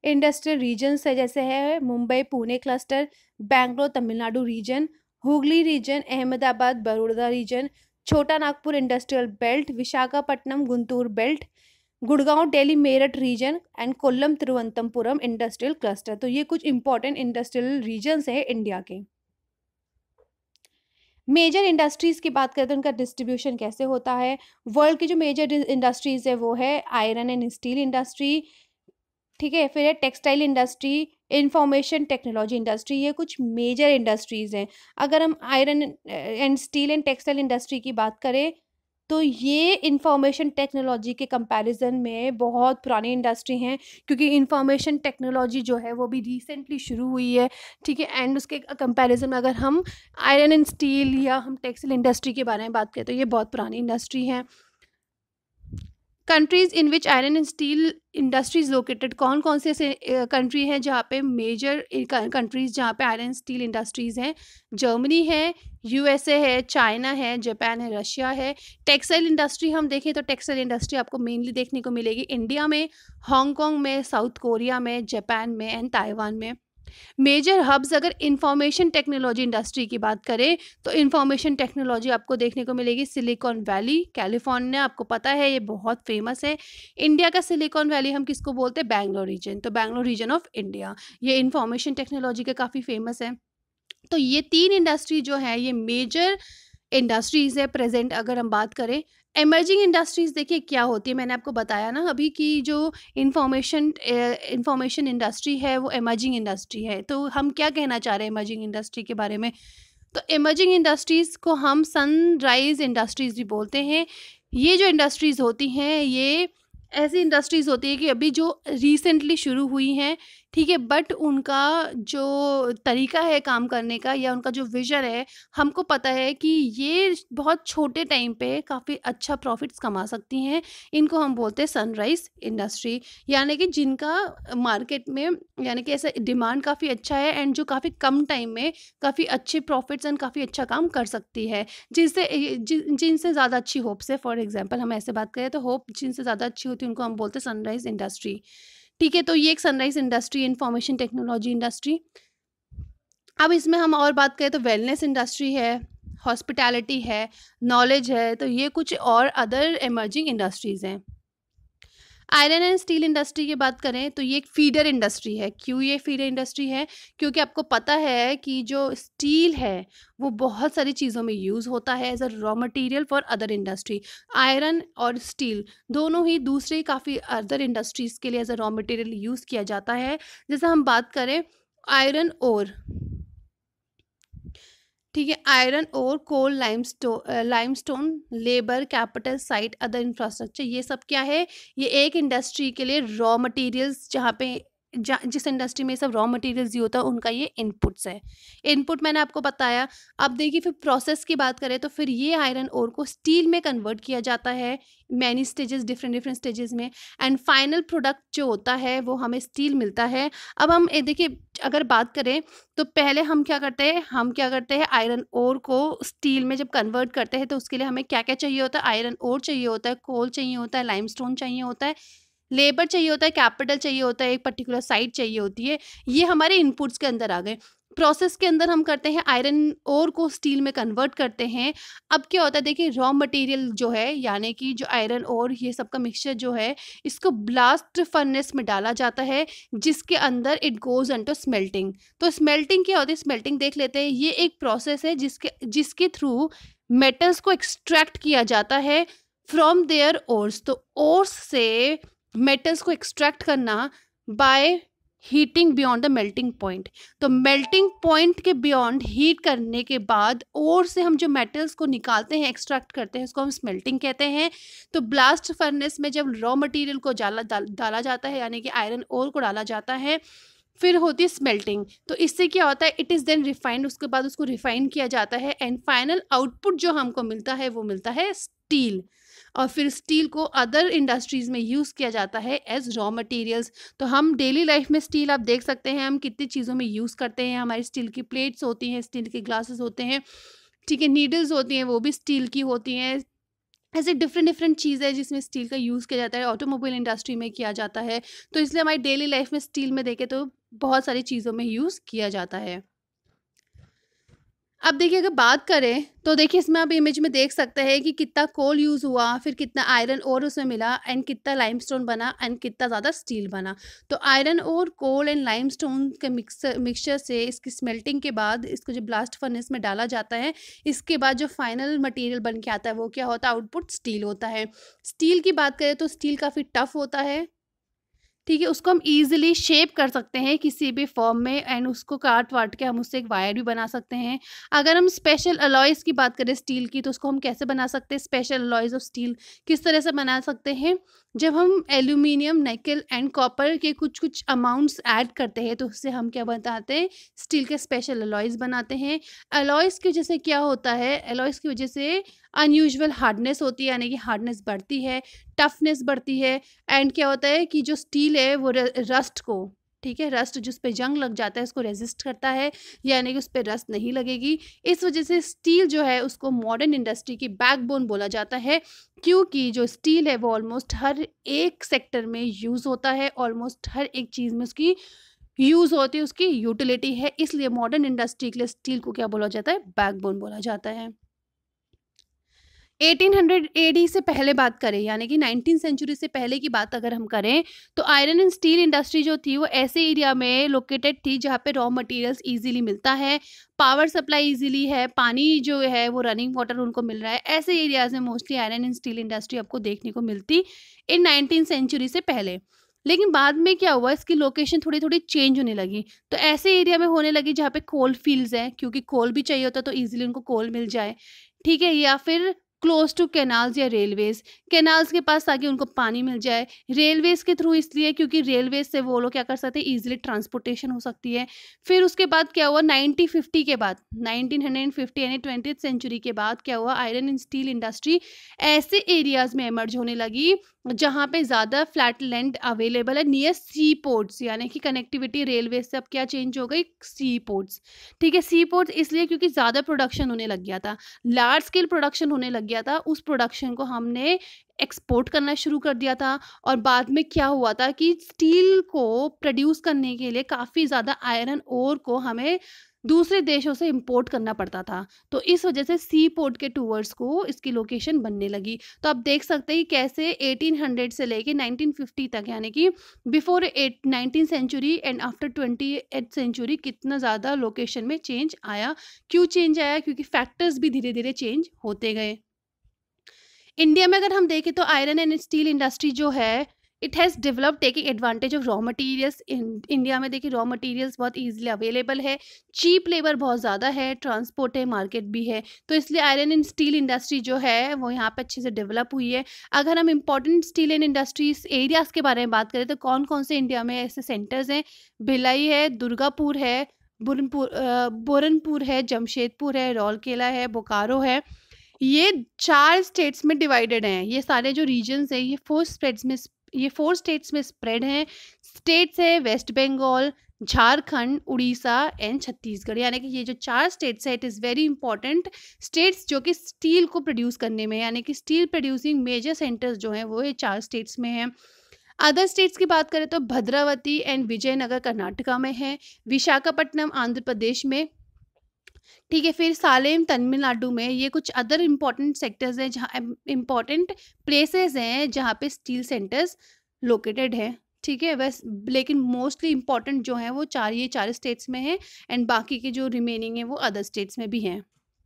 इंडस्ट्रियल रीजन्स है जैसे है Mumbai Pune cluster, Bangalore Tamil Nadu region, Hugli region, Ahmedabad Baroda region, Chota Nagpur industrial belt, Visakhapatnam Guntur belt, Gurgaon Delhi Meerut region and Kollam Thiruvananthapuram industrial cluster. तो ये कुछ इंपॉर्टेंट इंडस्ट्रियल रीजन्स है इंडिया के। मेजर इंडस्ट्रीज़ की बात करें तो उनका डिस्ट्रीब्यूशन कैसे होता है। वर्ल्ड की जो मेजर इंडस्ट्रीज़ है वो है आयरन एंड स्टील इंडस्ट्री, ठीक है, फिर है textile industry, information technology industry. ये कुछ मेजर इंडस्ट्रीज़ हैं। अगर हम iron and steel and textile industry की बात करें तो ये इंफॉर्मेशन टेक्नोलॉजी के कंपैरिजन में बहुत पुरानी इंडस्ट्री हैं, क्योंकि इंफॉर्मेशन टेक्नोलॉजी जो है वो भी रिसेंटली शुरू हुई है, ठीक है। एंड उसके कंपैरिजन में अगर हम आयरन एंड स्टील या हम टेक्सटाइल इंडस्ट्री के बारे में बात करें तो ये बहुत पुरानी इंडस्ट्री है। Countries in which iron and steel industries located, कौन कौन से ऐसे कंट्री हैं जहाँ पे मेजर कंट्रीज़ जहाँ पे आयरन एंड स्टील इंडस्ट्रीज़ हैं। जर्मनी है, यूएसए है, चाइना है, जापान है, रशिया है। टेक्सटाइल इंडस्ट्री हम देखें तो टेक्सटाइल इंडस्ट्री आपको मेनली देखने को मिलेगी इंडिया में, हांगकांग में, साउथ कोरिया में, जापान में एंड ताइवान में। मेजर हब्स अगर इंफॉर्मेशन टेक्नोलॉजी इंडस्ट्री की बात करें तो इंफॉर्मेशन टेक्नोलॉजी आपको देखने को मिलेगी सिलिकॉन वैली, कैलिफोर्निया, आपको पता है ये बहुत फेमस है। इंडिया का सिलिकॉन वैली हम किसको बोलते हैं? बैंगलोर रीजन, तो बैंगलोर रीजन ऑफ इंडिया ये इंफॉर्मेशन टेक्नोलॉजी के काफ़ी फेमस है। तो ये तीन इंडस्ट्री जो है ये मेजर इंडस्ट्रीज़ है प्रेजेंट। अगर हम बात करें एमर्जिंग इंडस्ट्रीज़, देखिए क्या होती है, मैंने आपको बताया ना अभी कि जो इंफॉर्मेशन इंफॉर्मेशन इंडस्ट्री है वो एमर्जिंग इंडस्ट्री है। तो हम क्या कहना चाह रहे हैं एमर्जिंग इंडस्ट्री के बारे में? तो एमर्जिंग इंडस्ट्रीज़ को हम सनराइज इंडस्ट्रीज़ भी बोलते हैं। ये जो इंडस्ट्रीज़ होती हैं ये ऐसी इंडस्ट्रीज़ होती है कि अभी जो रिसेंटली शुरू हुई हैं, ठीक है, बट उनका जो तरीका है काम करने का या उनका जो विजन है, हमको पता है कि ये बहुत छोटे टाइम पे काफ़ी अच्छा प्रॉफिट्स कमा सकती हैं। इनको हम बोलते हैं सनराइज इंडस्ट्री, यानी कि जिनका मार्केट में यानी कि ऐसा डिमांड काफ़ी अच्छा है एंड जो काफ़ी कम टाइम में काफ़ी अच्छे प्रॉफिट्स एंड काफ़ी अच्छा काम कर सकती है, जिनसे जिन जिनसे ज़्यादा अच्छी होप्स है। फॉर एग्जांपल हम ऐसे बात करें तो होप जिनसे ज़्यादा अच्छी होती है उनको हम बोलते हैं सनराइज इंडस्ट्री, ठीक है। तो ये एक sunrise industry, information technology industry. अब इसमें हम और बात करें तो वेलनेस इंडस्ट्री है, हॉस्पिटैलिटी है, नॉलेज है, तो ये कुछ और अदर इमर्जिंग इंडस्ट्रीज़ हैं। आयरन एंड स्टील इंडस्ट्री की बात करें तो ये एक फीडर इंडस्ट्री है। क्यों ये फीडर इंडस्ट्री है? क्योंकि आपको पता है कि जो स्टील है वो बहुत सारी चीज़ों में यूज़ होता है as a raw material for other industry. Iron और स्टील दोनों ही दूसरे काफ़ी अदर इंडस्ट्रीज़ के लिए as a raw material use किया जाता है। जैसे हम बात करें आयरन ओर, ठीक है, आयरन और coal, limestone limestone, labour, capital, site, other infrastructure, ये सब क्या है? ये एक इंडस्ट्री के लिए रॉ मटेरियल्स, जहाँ पे जा जिस इंडस्ट्री में सब रॉ मटेरियल्स यूज होता है उनका ये इनपुट्स है। इनपुट मैंने आपको बताया। अब देखिए फिर प्रोसेस की बात करें तो फिर ये आयरन ओर को स्टील में कन्वर्ट किया जाता है, many stages, different different stages में, एंड फाइनल प्रोडक्ट जो होता है वो हमें स्टील मिलता है। अब हम ए, देखिए अगर बात करें तो पहले हम क्या करते हैं हम क्या करते हैं आयरन ओर को स्टील में जब कन्वर्ट करते हैं तो उसके लिए हमें क्या क्या चाहिए होता है? आयरन ओर चाहिए होता है, कोल चाहिए होता है, लाइमस्टोन चाहिए होता है, लेबर चाहिए होता है, कैपिटल चाहिए होता है, एक पर्टिकुलर साइट चाहिए होती है। ये हमारे इनपुट्स के अंदर आ गए। प्रोसेस के अंदर हम करते हैं आयरन ओर को स्टील में कन्वर्ट करते हैं। अब क्या होता है देखिए रॉ मटेरियल जो है यानी कि जो आयरन ओर ये सब का मिक्सचर जो है इसको ब्लास्ट फर्नेस में डाला जाता है, जिसके अंदर इट गोज इनटू स्मेल्टिंग। तो स्मेल्टिंग क्या होती है? स्मेल्टिंग देख लेते हैं। ये एक प्रोसेस है जिसके जिसके थ्रू मेटल्स को एक्सट्रैक्ट किया जाता है फ्रॉम देयर ओर्स। तो ओर्स से मेटल्स को एक्सट्रैक्ट करना by heating beyond the melting point. तो मेल्टिंग पॉइंट के बियॉन्ड हीट करने के बाद और से हम जो मेटल्स को निकालते हैं, एक्सट्रैक्ट करते हैं, उसको हम स्मेल्टिंग कहते हैं। तो ब्लास्ट फर्नेस में जब रॉ मटेरियल को डाला डाला जाता है यानी कि आयरन ओर को डाला जाता है, फिर होती है स्मेल्टिंग। तो इससे क्या होता है? इट इज़ देन रिफाइंड, उसके बाद उसको रिफाइन किया जाता है एंड फाइनल आउटपुट जो हमको मिलता है वो मिलता है स्टील। और फिर स्टील को अदर इंडस्ट्रीज़ में यूज़ किया जाता है एज रॉ मटेरियल्स। तो हम डेली लाइफ में स्टील आप देख सकते हैं हम कितनी चीज़ों में यूज़ करते हैं। हमारी स्टील की प्लेट्स होती हैं, स्टील के ग्लासेस होते हैं, ठीक है, नीडल्स होती हैं वो भी स्टील की होती हैं, ऐसे डिफरेंट डिफरेंट चीज़ है जिसमें स्टील का यूज़ किया जाता है, ऑटोमोबाइल इंडस्ट्री में किया जाता है। तो इसलिए हमारी डेली लाइफ में स्टील में देखें तो बहुत सारी चीज़ों में यूज़ किया जाता है। अब देखिए अगर बात करें तो देखिए इसमें आप इमेज में देख सकते हैं कि कितना कोल यूज़ हुआ, फिर कितना आयरन ओर उसमें मिला एंड कितना लाइमस्टोन बना एंड कितना ज़्यादा स्टील बना। तो iron ore, coal and limestone के मिक्सर मिक्सचर से इसकी स्मेल्टिंग के बाद इसको जो ब्लास्ट फर्नेस में डाला जाता है, इसके बाद जो फाइनल मटेरियल बन के आता है वो क्या होता है, आउटपुट स्टील होता है। स्टील की बात करें तो स्टील काफ़ी टफ होता है, ठीक है, उसको हम ईज़िली शेप कर सकते हैं किसी भी फॉर्म में एंड उसको काट-वाट के हम उससे एक वायर भी बना सकते हैं। अगर हम स्पेशल अलॉयज़ की बात करें स्टील की, तो उसको हम कैसे बना सकते हैं, स्पेशल अलॉयज़ ऑफ स्टील किस तरह से बना सकते हैं? जब हम एल्यूमीनियम, निकेल एंड कॉपर के कुछ-कुछ अमाउंट्स ऐड करते हैं, तो उससे हम क्या बनाते हैं, स्टील के स्पेशल अलॉयज़ बनाते हैं। अलॉयज़ की वजह से क्या होता है, अलॉयज़ की वजह से अनयूजुअल हार्डनेस होती है, यानी कि हार्डनेस बढ़ती है, टफनेस बढ़ती है एंड क्या होता है कि जो स्टील है वो र रस्ट को, ठीक है, रस्ट जिस पे जंग लग जाता है उसको रेज़िस्ट करता है, यानी कि उस पे रस्ट नहीं लगेगी। इस वज़ह से स्टील जो है उसको मॉडर्न इंडस्ट्री की बैकबोन बोला जाता है, क्योंकि जो स्टील है वो ऑलमोस्ट हर एक सेक्टर में यूज़ होता है, ऑलमोस्ट हर एक चीज़ में उसकी यूज़ होती है, उसकी यूटिलिटी है। इसलिए मॉडर्न इंडस्ट्री के लिए स्टील को क्या बोला जाता है, बैकबोन बोला जाता है। अठारह सौ एडी से पहले बात करें, यानी कि नाइनटीन सेंचुरी से पहले की बात अगर हम करें, तो आयरन एंड स्टील इंडस्ट्री जो थी वो ऐसे एरिया में लोकेटेड थी जहाँ पे रॉ मटेरियल्स इजीली मिलता है, पावर सप्लाई इजीली है, पानी जो है वो रनिंग वाटर उनको मिल रहा है। ऐसे एरियाज में mostly iron and steel industry आपको देखने को मिलती इन नाइनटीन सेंचुरी से पहले। लेकिन बाद में क्या हुआ, इसकी लोकेशन थोड़ी थोड़ी चेंज होने लगी, तो ऐसे एरिया में होने लगी जहाँ पे कोल फील्ड्स हैं, क्योंकि कोल भी चाहिए होता है तो ईजिली उनको कोल मिल जाए, ठीक है, या फिर क्लोज टू कैनाल्स या रेलवेज, कैनाल्स के पास ताकि उनको पानी मिल जाए, रेलवेज के थ्रू इसलिए क्योंकि रेलवेज से वो लोग क्या कर सकते हैं, इजीली ट्रांसपोर्टेशन हो सकती है। फिर उसके बाद क्या हुआ, नाइनटीन फिफ्टी के बाद, नाइनटीन फिफ्टी यानी ट्वेंटी सेंचुरी के बाद क्या हुआ, आयरन एंड स्टील इंडस्ट्री ऐसे एरियाज में एमर्ज होने लगी जहाँ पे ज़्यादा फ्लैट लैंड अवेलेबल है नियर सी पोर्ट्स, यानी कि कनेक्टिविटी रेलवे से अब क्या चेंज हो गई, सी पोर्ट्स, ठीक है। सी पोर्ट्स इसलिए क्योंकि ज़्यादा प्रोडक्शन होने लग गया था, लार्ज स्केल प्रोडक्शन होने लग गया था, उस प्रोडक्शन को हमने एक्सपोर्ट करना शुरू कर दिया था। और बाद में क्या हुआ था कि स्टील को प्रोड्यूस करने के लिए काफ़ी ज़्यादा आयरन ओर को हमें दूसरे देशों से इंपोर्ट करना पड़ता था, तो इस वजह से सी पोर्ट के टूवर्ड्स को इसकी लोकेशन बनने लगी। तो आप देख सकते हैं कि कैसे एटीन हंड्रेड से लेके नाइनटीन फिफ्टी तक, यानी कि before eight nineteen century and after twenty eight century कितना ज़्यादा लोकेशन में चेंज आया। क्यों चेंज आया, क्योंकि फैक्टर्स भी धीरे धीरे चेंज होते गए। इंडिया में अगर हम देखें तो आयरन एंड स्टील इंडस्ट्री जो है, it has developed taking advantage of raw materials. India में देखिए रॉ मटेरियल्स बहुत इजीली अवेलेबल है, चीप लेबर बहुत ज़्यादा है, ट्रांसपोर्ट है, मार्केट भी है, तो इसलिए आयरन एंड स्टील इंडस्ट्री जो है वो यहाँ पे अच्छे से डेवलप हुई है। अगर हम important steel and industries areas के बारे में बात करें तो कौन कौन से इंडिया में ऐसे सेंटर्स हैं, भिलाई है, दुर्गापुर है, बुरनपुर अ, बुरनपुर है, जमशेदपुर है, राउरकेला है, बोकारो है। ये चार स्टेट्स में डिवाइडेड हैं। ये सारे जो रीजन्स हैं ये फोर स्टेट्स में ये फोर स्टेट्स में स्प्रेड हैं। स्टेट्स है वेस्ट बंगाल, झारखंड, उड़ीसा एंड छत्तीसगढ़, यानी कि ये जो चार स्टेट्स है it is very important states जो कि स्टील को प्रोड्यूस करने में, यानी कि स्टील प्रोड्यूसिंग मेजर सेंटर्स जो हैं वो ये चार स्टेट्स में हैं। अदर स्टेट्स की बात करें तो भद्रावती एंड विजयनगर कर्नाटका में है, विशाखापट्टनम आंध्र प्रदेश में, ठीक है, फिर सालेम तमिलनाडु में। ये कुछ अदर इम्पॉर्टेंट सेक्टर्स हैं जहाँ इम्पॉर्टेंट प्लेसेस हैं जहाँ पे स्टील सेंटर्स लोकेटेड हैं, ठीक है। बस लेकिन मोस्टली इम्पॉर्टेंट जो हैं वो चार ये चार स्टेट्स में हैं एंड बाकी के जो रिमेनिंग है वो अदर स्टेट्स में भी हैं।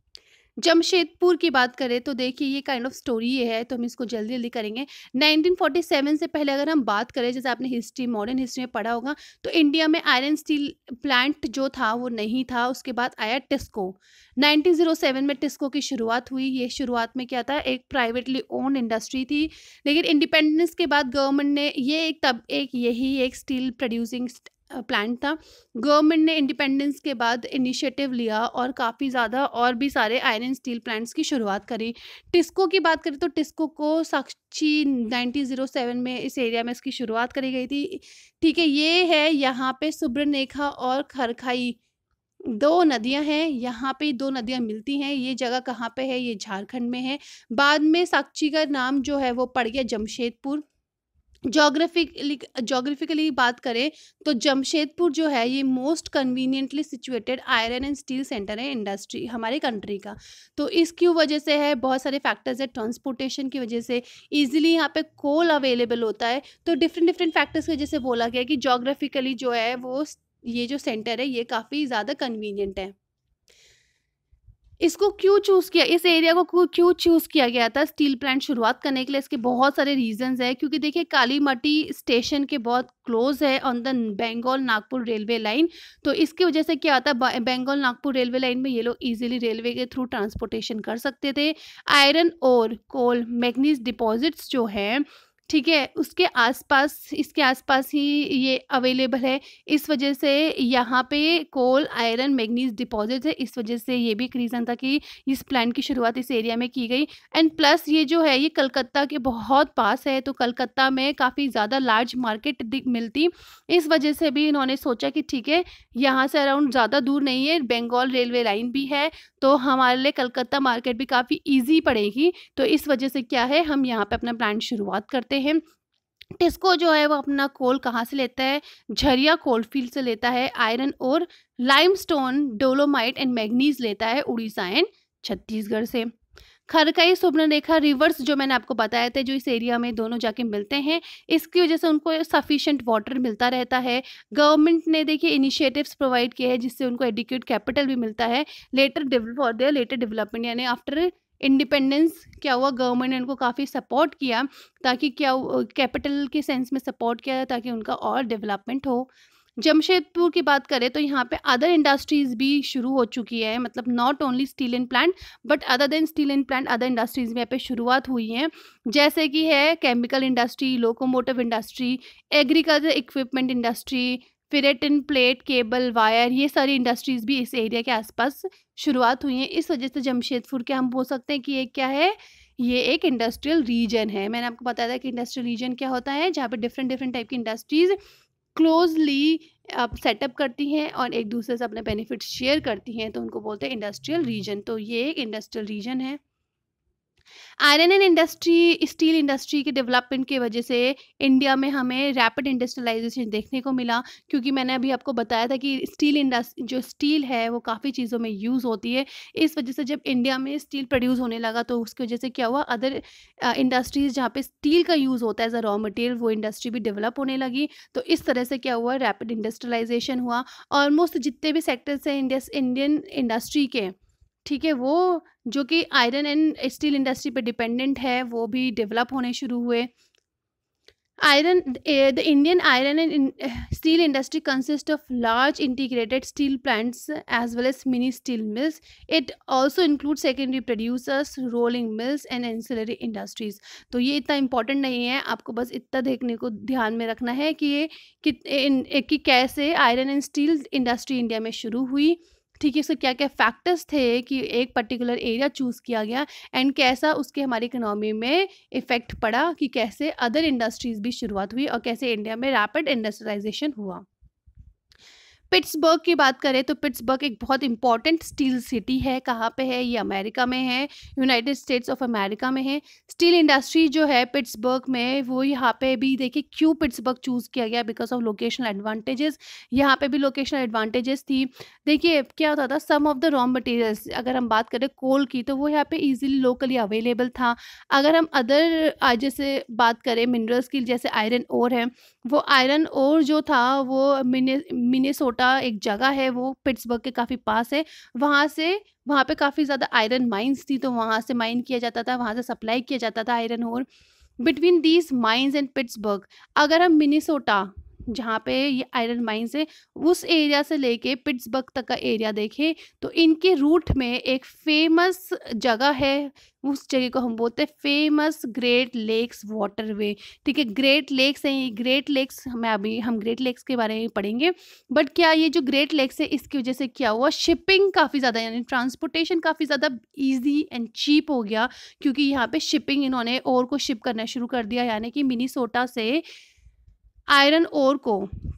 जमशेदपुर की बात करें तो देखिए ये काइंड ऑफ स्टोरी ये है, तो हम इसको जल्दी जल्दी करेंगे। नाइनटीन फोर्टी सेवन से पहले अगर हम बात करें, जैसे आपने हिस्ट्री मॉडर्न हिस्ट्री में पढ़ा होगा, तो इंडिया में आयरन स्टील प्लांट जो था वो नहीं था। उसके बाद आया टिस्को। नाइनटीन ओ सेवन में टिस्को की शुरुआत हुई। ये शुरुआत में क्या था, एक प्राइवेटली ओन इंडस्ट्री थी, लेकिन इंडिपेंडेंस के बाद गवर्नमेंट ने ये एक तब एक यही एक स्टील प्रोड्यूसिंग प्लांट था। गवर्नमेंट ने इंडिपेंडेंस के बाद इनिशिएटिव लिया और काफ़ी ज़्यादा और भी सारे आयरन स्टील प्लांट्स की शुरुआत करी। टिस्को की बात करें तो टिस्को को साक्षी नाइनटीन ओ सेवन में इस एरिया में इसकी शुरुआत करी गई थी, ठीक है। ये है यहाँ पे सुब्रनेखा और खरखाई दो नदियाँ हैं, यहाँ पे दो नदियाँ मिलती हैं, ये जगह कहाँ पे है? ये झारखंड में है। बाद में साक्षी का नाम जो है वो पड़ गया जमशेदपुर। ज्योग्राफिकली ज्योग्राफिकली बात करें तो जमशेदपुर जो है ये most conveniently situated iron and steel centre है इंडस्ट्री हमारे कंट्री का। तो इसकी वजह से है, बहुत सारे फैक्टर्स है, ट्रांसपोर्टेशन की वजह से इजीली यहाँ पे कोल अवेलेबल होता है। तो डिफरेंट डिफरेंट फैक्टर्स की वजह से बोला गया कि ज्योग्राफिकली जो है वो ये जो सेंटर है ये काफ़ी ज़्यादा कन्वीनियंट है। इसको क्यों चूज़ किया, इस एरिया को क्यों क्यों चूज़ किया गया था स्टील प्लांट शुरुआत करने के लिए? इसके बहुत सारे रीज़न्स हैं, क्योंकि देखिए कालीमती स्टेशन के बहुत क्लोज़ है on the Bengal Nagpur railway line. तो इसकी वजह से क्या होता है, बेंगल नागपुर रेलवे लाइन में ये लोग इजीली रेलवे के थ्रू ट्रांसपोर्टेशन कर सकते थे। आयरन और कोल मैग्नीज डिपॉजिट्स जो हैं, ठीक है, उसके आसपास, इसके आसपास ही ये अवेलेबल है। इस वजह से यहाँ पे कोल आयरन मैग्नीज डिपॉजिट है, इस वजह से ये भी एक रीज़न था कि इस प्लांट की शुरुआत इस एरिया में की गई। एंड प्लस ये जो है ये कलकत्ता के बहुत पास है, तो कलकत्ता में काफ़ी ज़्यादा लार्ज मार्केट दिख मिलती। इस वजह से भी इन्होंने सोचा कि ठीक है, यहाँ से अराउंड ज़्यादा दूर नहीं है, बंगाल रेलवे लाइन भी है, तो हमारे लिए कलकत्ता मार्केट भी काफ़ी ईजी पड़ेगी। तो इस वजह से क्या है, हम यहाँ पे अपना प्लांट शुरुआत करते हैं। टिस्को जो है वो अपना कोल कहाँ से लेता है? झरिया कोलफील्ड से लेता है। आयरन और लाइमस्टोन, डोलोमाइट एंड मैग्नीज लेता है उड़ीसा एंड छत्तीसगढ़ से। खरकई सुवर्णरेखा रिवर्स जो मैंने आपको बताया था, जो इस एरिया में दोनों जाके मिलते हैं, इसकी वजह से उनको सफिशिएंट वाटर मिलता रहता है। गवर्नमेंट ने देखिए इनिशिएटिव्स प्रोवाइड किए हैं जिससे उनको एडिक्वेट कैपिटल भी मिलता है later develop for their later development, यानी आफ्टर इंडिपेंडेंस क्या हुआ, गवर्नमेंट ने उनको काफ़ी सपोर्ट किया, ताकि क्या कैपिटल के सेंस में सपोर्ट किया ताकि उनका और डेवलपमेंट हो। जमशेदपुर की बात करें तो यहाँ पे अदर इंडस्ट्रीज़ भी शुरू हो चुकी है, मतलब not only steel and plant but other than steel and plant other industries में यहाँ पे शुरुआत हुई हैं, जैसे कि है chemical industry, locomotive industry, agriculture equipment industry, फेरेटिन प्लेट, केबल, वायर, ये सारी इंडस्ट्रीज़ भी इस एरिया के आसपास शुरुआत हुई हैं। इस वजह से जमशेदपुर के हम बोल सकते हैं कि ये क्या है, ये एक इंडस्ट्रियल रीजन है। मैंने आपको बताया था कि इंडस्ट्रियल रीजन क्या होता है, जहाँ पे डिफरेंट डिफरेंट टाइप की इंडस्ट्रीज़ क्लोजली अब सेटअप करती हैं और एक दूसरे से अपने बेनिफिट्स शेयर करती हैं, तो उनको बोलते हैं इंडस्ट्रियल रीजन। तो ये एक इंडस्ट्रियल रीजन है। Iron and industry, steel industry के डेवलपमेंट की वजह से इंडिया में हमें रैपिड इंडस्ट्रियलाइजेशन देखने को मिला, क्योंकि मैंने अभी आपको बताया था कि स्टील इंडस्ट्री जो स्टील है वो काफ़ी चीज़ों में यूज़ होती है। इस वजह से जब इंडिया में स्टील प्रोड्यूस होने लगा तो उसकी वजह से क्या हुआ, अदर इंडस्ट्रीज़ जहाँ पे स्टील का यूज़ होता है एज अ रॉ मटेरियल, वो इंडस्ट्री भी डेवलप होने लगी। तो इस तरह से क्या हुआ, रैपिड इंडस्ट्रियलाइजेशन हुआ। ऑलमोस्ट जितने भी सेक्टर्स हैं इंडिया इंडियन इंडस्ट्री के, ठीक है, वो जो कि आयरन एंड स्टील इंडस्ट्री पे डिपेंडेंट है, वो भी डेवलप होने शुरू हुए। Iron the Indian iron and steel industry consist of large integrated steel plants as well as mini steel mills. It also include secondary producers, rolling mills and ancillary industries. तो ये इतना इंपॉर्टेंट नहीं है, आपको बस इतना देखने को ध्यान में रखना है कि ये कि, इन, कि कैसे iron and steel industry India में शुरू हुई, ठीक है, इसके क्या क्या फैक्टर्स थे कि एक पर्टिकुलर एरिया चूज़ किया गया, एंड कैसा उसके हमारी इकोनॉमी में इफ़ेक्ट पड़ा, कि कैसे अदर इंडस्ट्रीज़ भी शुरुआत हुई और कैसे इंडिया में रैपिड इंडस्ट्रियलाइजेशन हुआ। पिट्सबर्ग की बात करें तो पिट्सबर्ग एक बहुत इंपॉर्टेंट स्टील सिटी है। कहाँ पे है? ये अमेरिका में है, यूनाइटेड स्टेट्स ऑफ अमेरिका में है। स्टील इंडस्ट्री जो है पिट्सबर्ग में, वो यहाँ पे भी देखिए क्यों पिट्सबर्ग चूज़ किया गया, बिकॉज ऑफ लोकेशनल एडवांटेजेस। यहाँ पे भी लोकेशनल एडवांटेजेस थी। देखिए क्या होता था, some of the raw materials, अगर हम बात करें कोल की, तो वो यहाँ पे ईजिली लोकली अवेलेबल था। अगर हम अदर जैसे बात करें मिनरल्स की, जैसे आयरन ओर है, वो आयरन ओर जो था वो मिने मिनेसोटा एक जगह है, वो पिट्सबर्ग के काफ़ी पास है। वहाँ से वहाँ पे काफ़ी ज़्यादा आयरन माइंस थी, तो वहाँ से माइन किया जाता था, वहाँ से सप्लाई किया जाता था iron ore. Between these mines and Pittsburgh, अगर हम मिनेसोटा जहाँ पे ये आयरन माइंस है, उस एरिया से लेके पिट्सबर्ग तक का एरिया देखें तो इनके रूट में एक फेमस जगह है, उस जगह को हम बोलते हैं फेमस ग्रेट लेक्स वाटरवे। ठीक है, ग्रेट लेक्स हैं ये, ग्रेट लेक्स हमें अभी हम ग्रेट लेक्स के बारे में पढ़ेंगे। बट क्या ये जो ग्रेट लेक्स है, इसकी वजह से क्या हुआ, शिपिंग काफ़ी ज़्यादा, यानी ट्रांसपोर्टेशन काफ़ी ज़्यादा ईजी एंड चीप हो गया, क्योंकि यहाँ पे शिपिंग इन्होंने और को शिप करना शुरू कर दिया, यानी कि मिनीसोटा से आयरन ओर को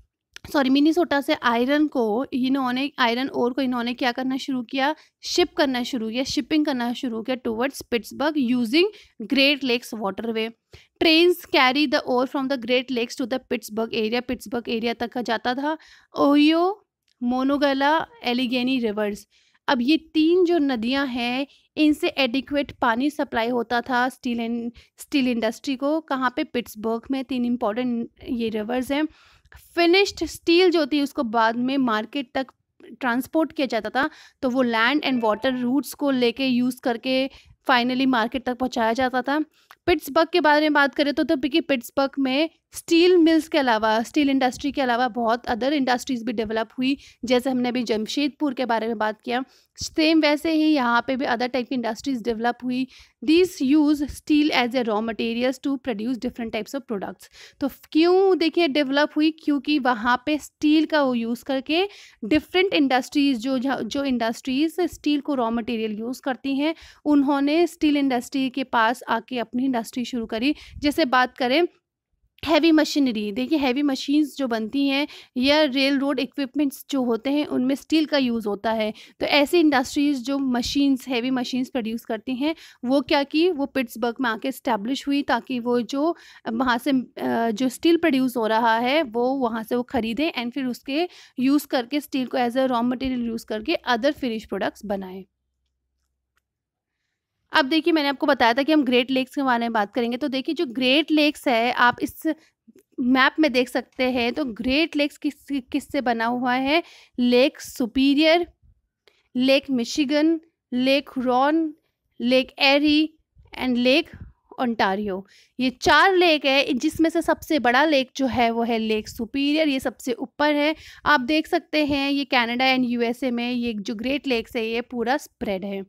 सॉरी मिनीसोटा से आयरन को इन्होंने आयरन ओर को इन्होंने क्या करना शुरू किया, शिप करना शुरू किया, शिपिंग करना शुरू किया towards Pittsburgh using Great Lakes waterway. Trains carry the ore from the Great Lakes to the Pittsburgh area, Pittsburgh area तक का जाता था। ओहियो, मोनोगला, एलिगेनी रिवर्स, अब ये तीन जो नदियां हैं इनसे एडिक्वेट पानी सप्लाई होता था स्टील एंड स्टील इंडस्ट्री को। कहाँ पे, पिट्सबर्ग में तीन इंपॉर्टेंट ये रिवर्स हैं। फिनिश्ड स्टील जो थी उसको बाद में मार्केट तक ट्रांसपोर्ट किया जाता था, तो वो लैंड एंड वाटर रूट्स को लेके यूज़ करके फाइनली मार्केट तक पहुंचाया जाता था। पिट्सबर्ग के बारे में बात करें तो तो देखिए पिट्सबर्ग में स्टील मिल्स के अलावा, स्टील इंडस्ट्री के अलावा बहुत अदर इंडस्ट्रीज़ भी डेवलप हुई, जैसे हमने अभी जमशेदपुर के बारे में बात किया, सेम वैसे ही यहाँ पे भी अदर टाइप की इंडस्ट्रीज़ डेवलप हुई। This use steel as a raw materials to produce different types of products. तो क्यों देखिए डेवलप हुई, क्योंकि वहाँ पे स्टील का वो यूज़ करके डिफरेंट इंडस्ट्रीज़ जो जो इंडस्ट्रीज़ स्टील को रॉ मटेरियल यूज़ करती हैं उन्होंने स्टील इंडस्ट्री के पास आके अपनी इंडस्ट्री शुरू करी। जैसे बात करें हैवी मशीनरी, देखिए हैवी मशीन्स जो बनती हैं या रेल रोड इक्विपमेंट्स जो होते हैं उनमें स्टील का यूज़ होता है। तो ऐसी इंडस्ट्रीज़ जो मशीन्स हैवी मशीन्स प्रोड्यूस करती हैं वो क्या की, वो पिट्सबर्ग में आके इस्टेब्लिश हुई ताकि वो जो वहाँ से जो स्टील प्रोड्यूस हो रहा है वो वहाँ से वो ख़रीदें एंड फिर उसके यूज़ करके स्टील को as a raw material use करके अदर फिनिश प्रोडक्ट्स बनाएं। अब देखिए मैंने आपको बताया था कि हम ग्रेट लेक्स के बारे में बात करेंगे, तो देखिए जो ग्रेट लेक्स है आप इस मैप में देख सकते हैं, तो ग्रेट लेक्स किस किससे बना हुआ है, Lake Superior, Lake Michigan, Lake Huron, Lake Erie and Lake Ontario. ये चार लेक है जिसमें से सबसे बड़ा लेक जो है वो है लेक सुपीरियर, ये सबसे ऊपर है। आप देख सकते हैं ये कनाडा एंड यूएसए में ये जो ग्रेट लेक्स है ये पूरा स्प्रेड है।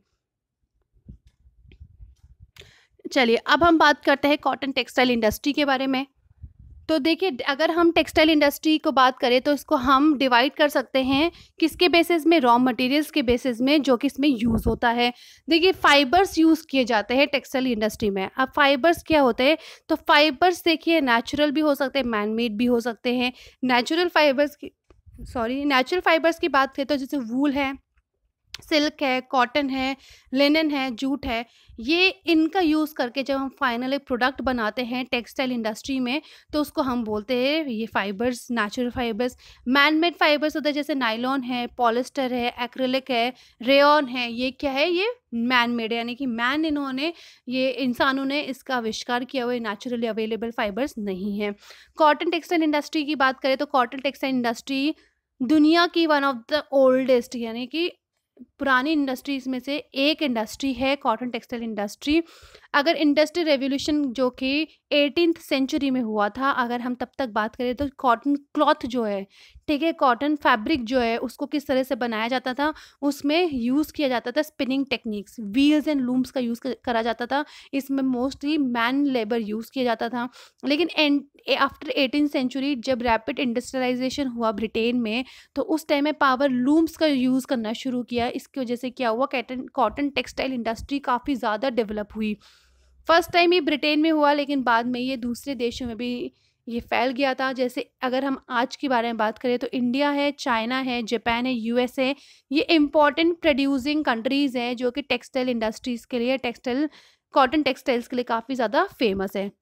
चलिए अब हम बात करते हैं कॉटन टेक्सटाइल इंडस्ट्री के बारे में। तो देखिए अगर हम टेक्सटाइल इंडस्ट्री को बात करें तो इसको हम डिवाइड कर सकते हैं किसके बेसिस में, रॉ मटेरियल्स के बेसिस में जो कि इसमें यूज़ होता है। देखिए फाइबर्स यूज़ किए जाते हैं टेक्सटाइल इंडस्ट्री में। अब फाइबर्स क्या होते हैं, तो फाइबर्स देखिए नेचुरल भी हो सकते हैं, मैन मेड भी हो सकते हैं। नेचुरल फाइबर्स की सॉरी नेचुरल फाइबर्स की बात करें तो जैसे वूल है, सिल्क है, कॉटन है, लिनन है, जूट है, ये इनका यूज़ करके जब हम फाइनल एक प्रोडक्ट बनाते हैं टेक्सटाइल इंडस्ट्री में तो उसको हम बोलते हैं ये fibres natural fibres. Man made fibres होते हैं जैसे नायलॉन है, पॉलिस्टर है, एक्रिलिक है, रेयॉन है, ये क्या है, ये मैन मेड है, यानी कि मैन इन्होंने ये इंसानों ने इसका आविष्कार किया हुआ, नेचुरली अवेलेबल फाइबर्स नहीं है। कॉटन टेक्सटाइल इंडस्ट्री की बात करें तो कॉटन टेक्सटाइल इंडस्ट्री दुनिया की वन ऑफ द ओल्डेस्ट यानी कि पुरानी इंडस्ट्रीज़ में से एक इंडस्ट्री है कॉटन टेक्सटाइल इंडस्ट्री। अगर इंडस्ट्रियल रेवोल्यूशन जो कि एटीन्थ सेंचुरी में हुआ था, अगर हम तब तक बात करें तो कॉटन क्लॉथ जो है, ठीक है, कॉटन फैब्रिक जो है उसको किस तरह से बनाया जाता था, उसमें यूज़ किया जाता था spinning techniques, wheels and looms का यूज़ करा जाता था। इसमें मोस्टली मैन लेबर यूज़ किया जाता था। लेकिन एंड आफ्टर एटीन सेंचुरी जब रैपिड इंडस्ट्रियलाइजेशन हुआ ब्रिटेन में तो उस टाइम में पावर लूम्स का यूज़ करना शुरू किया। इसकी वजह से क्या हुआ, कॉटन कॉटन टेक्सटाइल इंडस्ट्री काफ़ी ज़्यादा डेवलप हुई। फर्स्ट टाइम ये ब्रिटेन में हुआ लेकिन बाद में ये दूसरे देशों में भी ये फैल गया था। जैसे अगर हम आज के बारे में बात करें तो इंडिया है, चाइना है, जापान है, यूएसए, ये इम्पॉर्टेंट प्रोड्यूसिंग कंट्रीज़ हैं जो कि टेक्सटाइल इंडस्ट्रीज़ के लिए, टेक्सटाइल कॉटन टेक्सटाइल्स के लिए काफ़ी ज़्यादा फेमस है।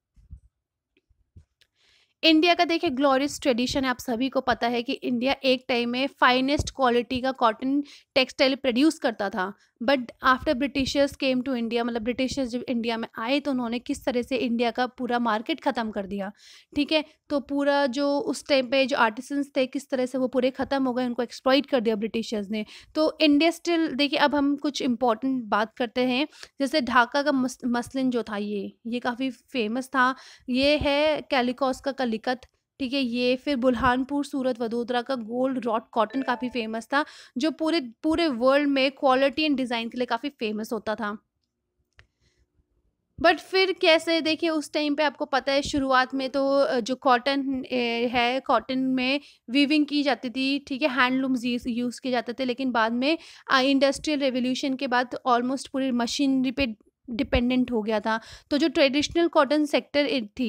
इंडिया का देखिए ग्लोरियस ट्रेडिशन है, आप सभी को पता है कि इंडिया एक टाइम में फाइनेस्ट क्वालिटी का कॉटन टेक्सटाइल प्रोड्यूस करता था। But after Britishers came to India, मतलब ब्रिटिशर्स जब इंडिया में आए तो उन्होंने किस तरह से इंडिया का पूरा मार्केट ख़त्म कर दिया, ठीक है। तो पूरा जो उस टाइम पे जो आर्टिसंस थे किस तरह से वो पूरे ख़त्म हो गए, उनको एक्सप्लॉइट कर दिया ब्रिटिशर्स ने। तो इंडिया स्टिल देखिए, अब हम कुछ इंपॉर्टेंट बात करते हैं, जैसे ढाका का मस, मसलिन जो था ये ये काफ़ी फेमस था। ये है कैलिकॉस का कलिकत, ठीक है। ये फिर बुरहानपुर, सूरत, वडोदरा का गोल्ड रॉट कॉटन काफ़ी फेमस था, जो पूरे पूरे वर्ल्ड में क्वालिटी एंड डिज़ाइन के लिए काफ़ी फेमस होता था। बट फिर कैसे देखिए उस टाइम पे आपको पता है शुरुआत में तो जो कॉटन है, कॉटन में वीविंग की जाती थी, ठीक है, हैंडलूम्स यूज़ किए जाते थे। लेकिन बाद में इंडस्ट्रियल रेवोल्यूशन के बाद ऑलमोस्ट पूरी मशीनरी पे डिपेंडेंट हो गया था। तो जो ट्रेडिशनल कॉटन सेक्टर थी,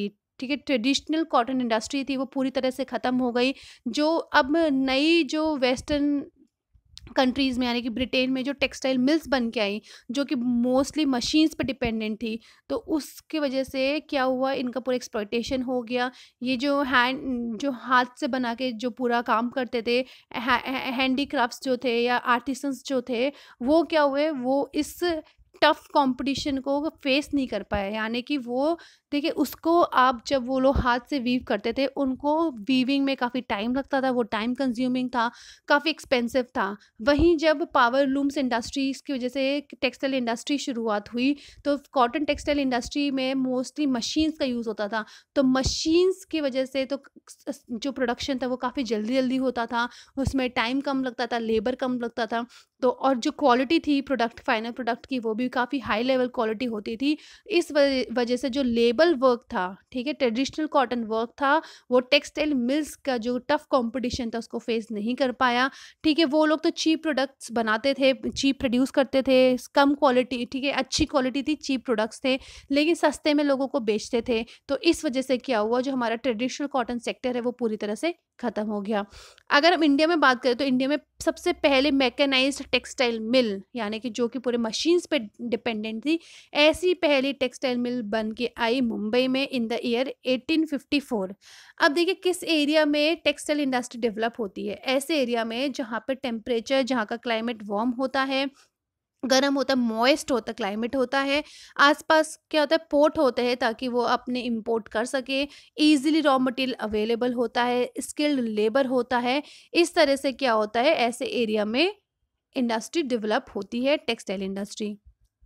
ठीक है, ट्रेडिशनल कॉटन इंडस्ट्री थी वो पूरी तरह से ख़त्म हो गई। जो अब नई जो वेस्टर्न कंट्रीज़ में यानी कि ब्रिटेन में जो टेक्सटाइल मिल्स बन के आई, जो कि मोस्टली मशीन्स पे डिपेंडेंट थी, तो उसकी वजह से क्या हुआ, इनका पूरा एक्सप्लॉयटेशन हो गया। ये जो हैंड जो हाथ से बना के जो पूरा काम करते थे, है है हैंडीक्राफ्ट्स जो थे या आर्टिसंस जो थे, वो क्या हुए, वो इस टफ कॉम्पिटिशन को फेस नहीं कर पाए। यानी कि वो देखिए, उसको आप जब वो लोग हाथ से वीव करते थे, उनको वीविंग में काफ़ी टाइम लगता था, वो टाइम कंज्यूमिंग था, काफ़ी एक्सपेंसिव था। वहीं जब पावर लूम्स इंडस्ट्रीज़ की वजह से टेक्सटाइल इंडस्ट्री शुरुआत हुई, तो कॉटन टेक्सटाइल इंडस्ट्री में मोस्टली मशीन्स का यूज़ होता था। तो मशीन्स की वजह से तो स जो प्रोडक्शन था वो काफ़ी जल्दी-जल्दी होता था, उसमें टाइम कम लगता था, लेबर कम लगता था। तो और जो क्वालिटी थी प्रोडक्ट फाइनल प्रोडक्ट की, वो भी काफ़ी हाई लेवल क्वालिटी होती थी। इस वज वजह से जो लेबर वर्क था, ठीक है, ट्रेडिशनल कॉटन वर्क था, वो टेक्सटाइल मिल्स का जो टफ कॉम्पिटिशन था उसको फेस नहीं कर पाया। ठीक है, वो लोग तो चीप प्रोडक्ट्स बनाते थे, चीप प्रोड्यूस करते थे, कम क्वालिटी, ठीक है, अच्छी क्वालिटी थी, चीप प्रोडक्ट्स थे, लेकिन सस्ते में लोगों को बेचते थे। तो इस वजह से क्या हुआ, जो हमारा ट्रेडिशनल कॉटन सेक्टर है वो पूरी तरह से खत्म हो गया। अगर हम इंडिया में बात करें तो इंडिया में सबसे पहले मैकेनाइज्ड टेक्सटाइल मिल, यानी कि जो कि पूरे मशीन्स पे डिपेंडेंट थी, ऐसी पहली टेक्सटाइल मिल बन के आई मुंबई में in the year eighteen fifty four. अब देखिए किस एरिया में टेक्सटाइल इंडस्ट्री डेवलप होती है, ऐसे एरिया में जहाँ पे टेम्परेचर, जहाँ का क्लाइमेट वार्म होता है, गर्म होता है, मॉइस्ट होता है, क्लाइमेट होता है, आसपास क्या होता है, पोर्ट होते हैं ताकि वो अपने इंपोर्ट कर सके, इजीली रॉ मटेरियल अवेलेबल होता है, स्किल्ड लेबर होता है। इस तरह से क्या होता है, ऐसे एरिया में इंडस्ट्री डेवलप होती है, टेक्सटाइल इंडस्ट्री।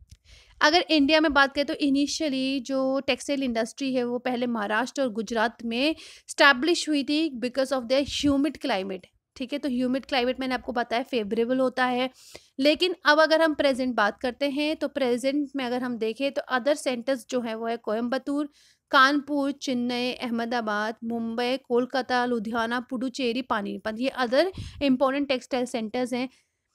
अगर इंडिया में बात करें तो इनिशियली जो टेक्सटाइल इंडस्ट्री है वो पहले महाराष्ट्र और गुजरात में स्टैब्लिश हुई थी because of the humid climate. ठीक है, तो ह्यूमिड क्लाइमेट मैंने आपको बताया फेवरेबल होता है। लेकिन अब अगर हम प्रेजेंट बात करते हैं तो प्रेजेंट में अगर हम देखें तो अदर सेंटर्स जो है वो है कोयम्बतूर, कानपुर, चेन्नई, अहमदाबाद, मुंबई, कोलकाता, लुधियाना, पुडुचेरी, पानीपत, ये अदर इम्पोर्टेंट टेक्सटाइल सेंटर्स हैं।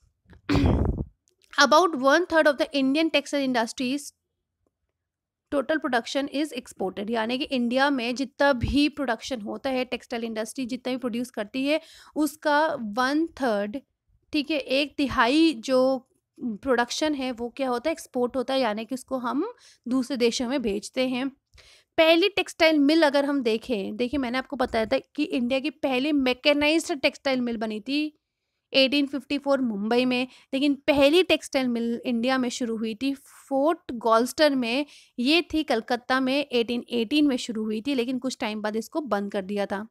About one third of the Indian textile industries total production is exported, यानी कि इंडिया में जितना भी प्रोडक्शन होता है, टेक्सटाइल इंडस्ट्री जितना भी प्रोड्यूस करती है, उसका वन थर्ड, ठीक है, एक तिहाई जो प्रोडक्शन है वो क्या होता है, एक्सपोर्ट होता है, यानी कि उसको हम दूसरे देशों में भेजते हैं। पहली टेक्सटाइल मिल अगर हम देखें, देखिए मैंने आपको बताया था कि इंडिया की पहली मैकेनाइज्ड टेक्सटाइल मिल बनी थी एटीन फिफ्टी फोर मुंबई में, लेकिन पहली टेक्सटाइल मिल इंडिया में शुरू हुई थी फोर्ट गॉल्स्टर में, ये थी कलकत्ता में, एटीन एटीन में शुरू हुई थी, लेकिन कुछ टाइम बाद इसको बंद कर दिया था।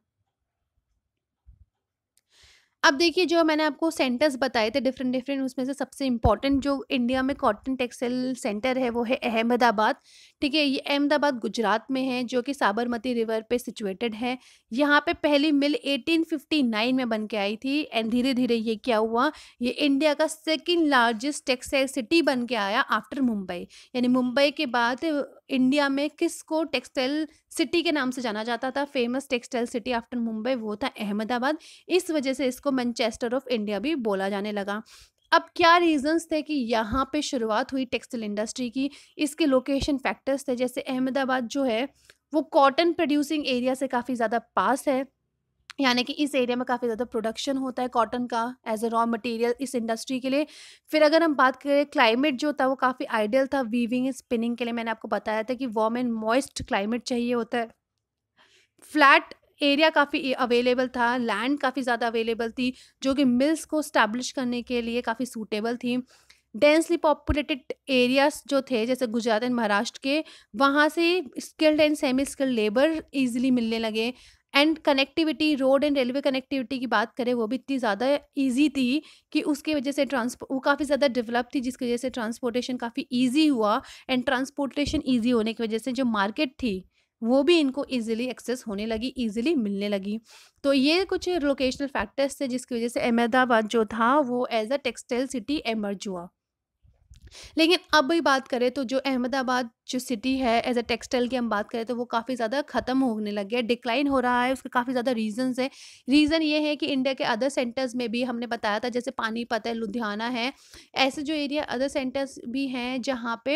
अब देखिए जो मैंने आपको सेंटर्स बताए थे डिफरेंट डिफरेंट, उसमें से सबसे इम्पॉर्टेंट जो इंडिया में कॉटन टेक्सटाइल सेंटर है वो है अहमदाबाद। ठीक है, ये अहमदाबाद गुजरात में है, जो कि साबरमती रिवर पे सिचुएटेड है। यहाँ पे पहली मिल एटीन फिफ्टी नाइन में बन के आई थी एंड धीरे धीरे ये क्या हुआ, ये इंडिया का सेकेंड लार्जेस्ट टेक्सटाइल सिटी बन के आया आफ्टर मुंबई। यानी मुंबई के बाद इंडिया में किसको टेक्सटाइल सिटी के नाम से जाना जाता था, famous textile city after Mumbai, वो था अहमदाबाद। इस वजह से इसको मैनचेस्टर ऑफ इंडिया भी बोला जाने लगा। अब क्या रीजंस थे कि यहाँ पे शुरुआत हुई टेक्सटाइल इंडस्ट्री की, इसके लोकेशन फैक्टर्स थे, जैसे अहमदाबाद जो है वो कॉटन प्रोड्यूसिंग एरिया से काफ़ी ज़्यादा पास है, यानी कि इस एरिया में काफ़ी ज़्यादा प्रोडक्शन होता है कॉटन का एज अ रॉ मटेरियल इस इंडस्ट्री के लिए। फिर अगर हम बात करें क्लाइमेट जो था वो काफ़ी आइडियल था वीविंग स्पिनिंग के लिए, मैंने आपको बताया था कि वार्म एंड मॉइस्ट क्लाइमेट चाहिए होता है। फ्लैट एरिया काफ़ी अवेलेबल था, लैंड काफ़ी ज़्यादा अवेलेबल थी, जो कि मिल्स को स्टैब्लिश करने के लिए काफ़ी सूटेबल थी। डेंसली पॉपुलेटेड एरियाज जो थे जैसे गुजरात एंड महाराष्ट्र के, वहाँ से skilled and semi skilled labour easily मिलने लगे। And connectivity, road and railway connectivity की बात करें, वो भी इतनी ज़्यादा ईजी थी कि उसकी वजह से ट्रांसपो वो काफ़ी ज़्यादा डेवलप थी, जिसकी वजह से ट्रांसपोर्टेशन काफ़ी ईजी हुआ। एंड ट्रांसपोर्टेशन ईजी होने की वजह से जो मार्केट थी वो भी इनको इजीली एक्सेस होने लगी, इजीली मिलने लगी। तो ये कुछ लोकेशनल फैक्टर्स थे जिसकी वजह से अहमदाबाद जो था वो as a textile city emerge हुआ। लेकिन अब भी बात करें तो जो अहमदाबाद जो सिटी है एज अ टेक्सटाइल की हम बात करें तो वो काफ़ी ज़्यादा ख़त्म होने लग गया, डिक्लाइन हो रहा है, उसके काफ़ी ज़्यादा रीजंस है। रीज़न ये है कि इंडिया के अदर सेंटर्स में भी हमने बताया था, जैसे पानीपत है, लुधियाना है, ऐसे जो एरिया अदर सेंटर्स भी हैं जहाँ पे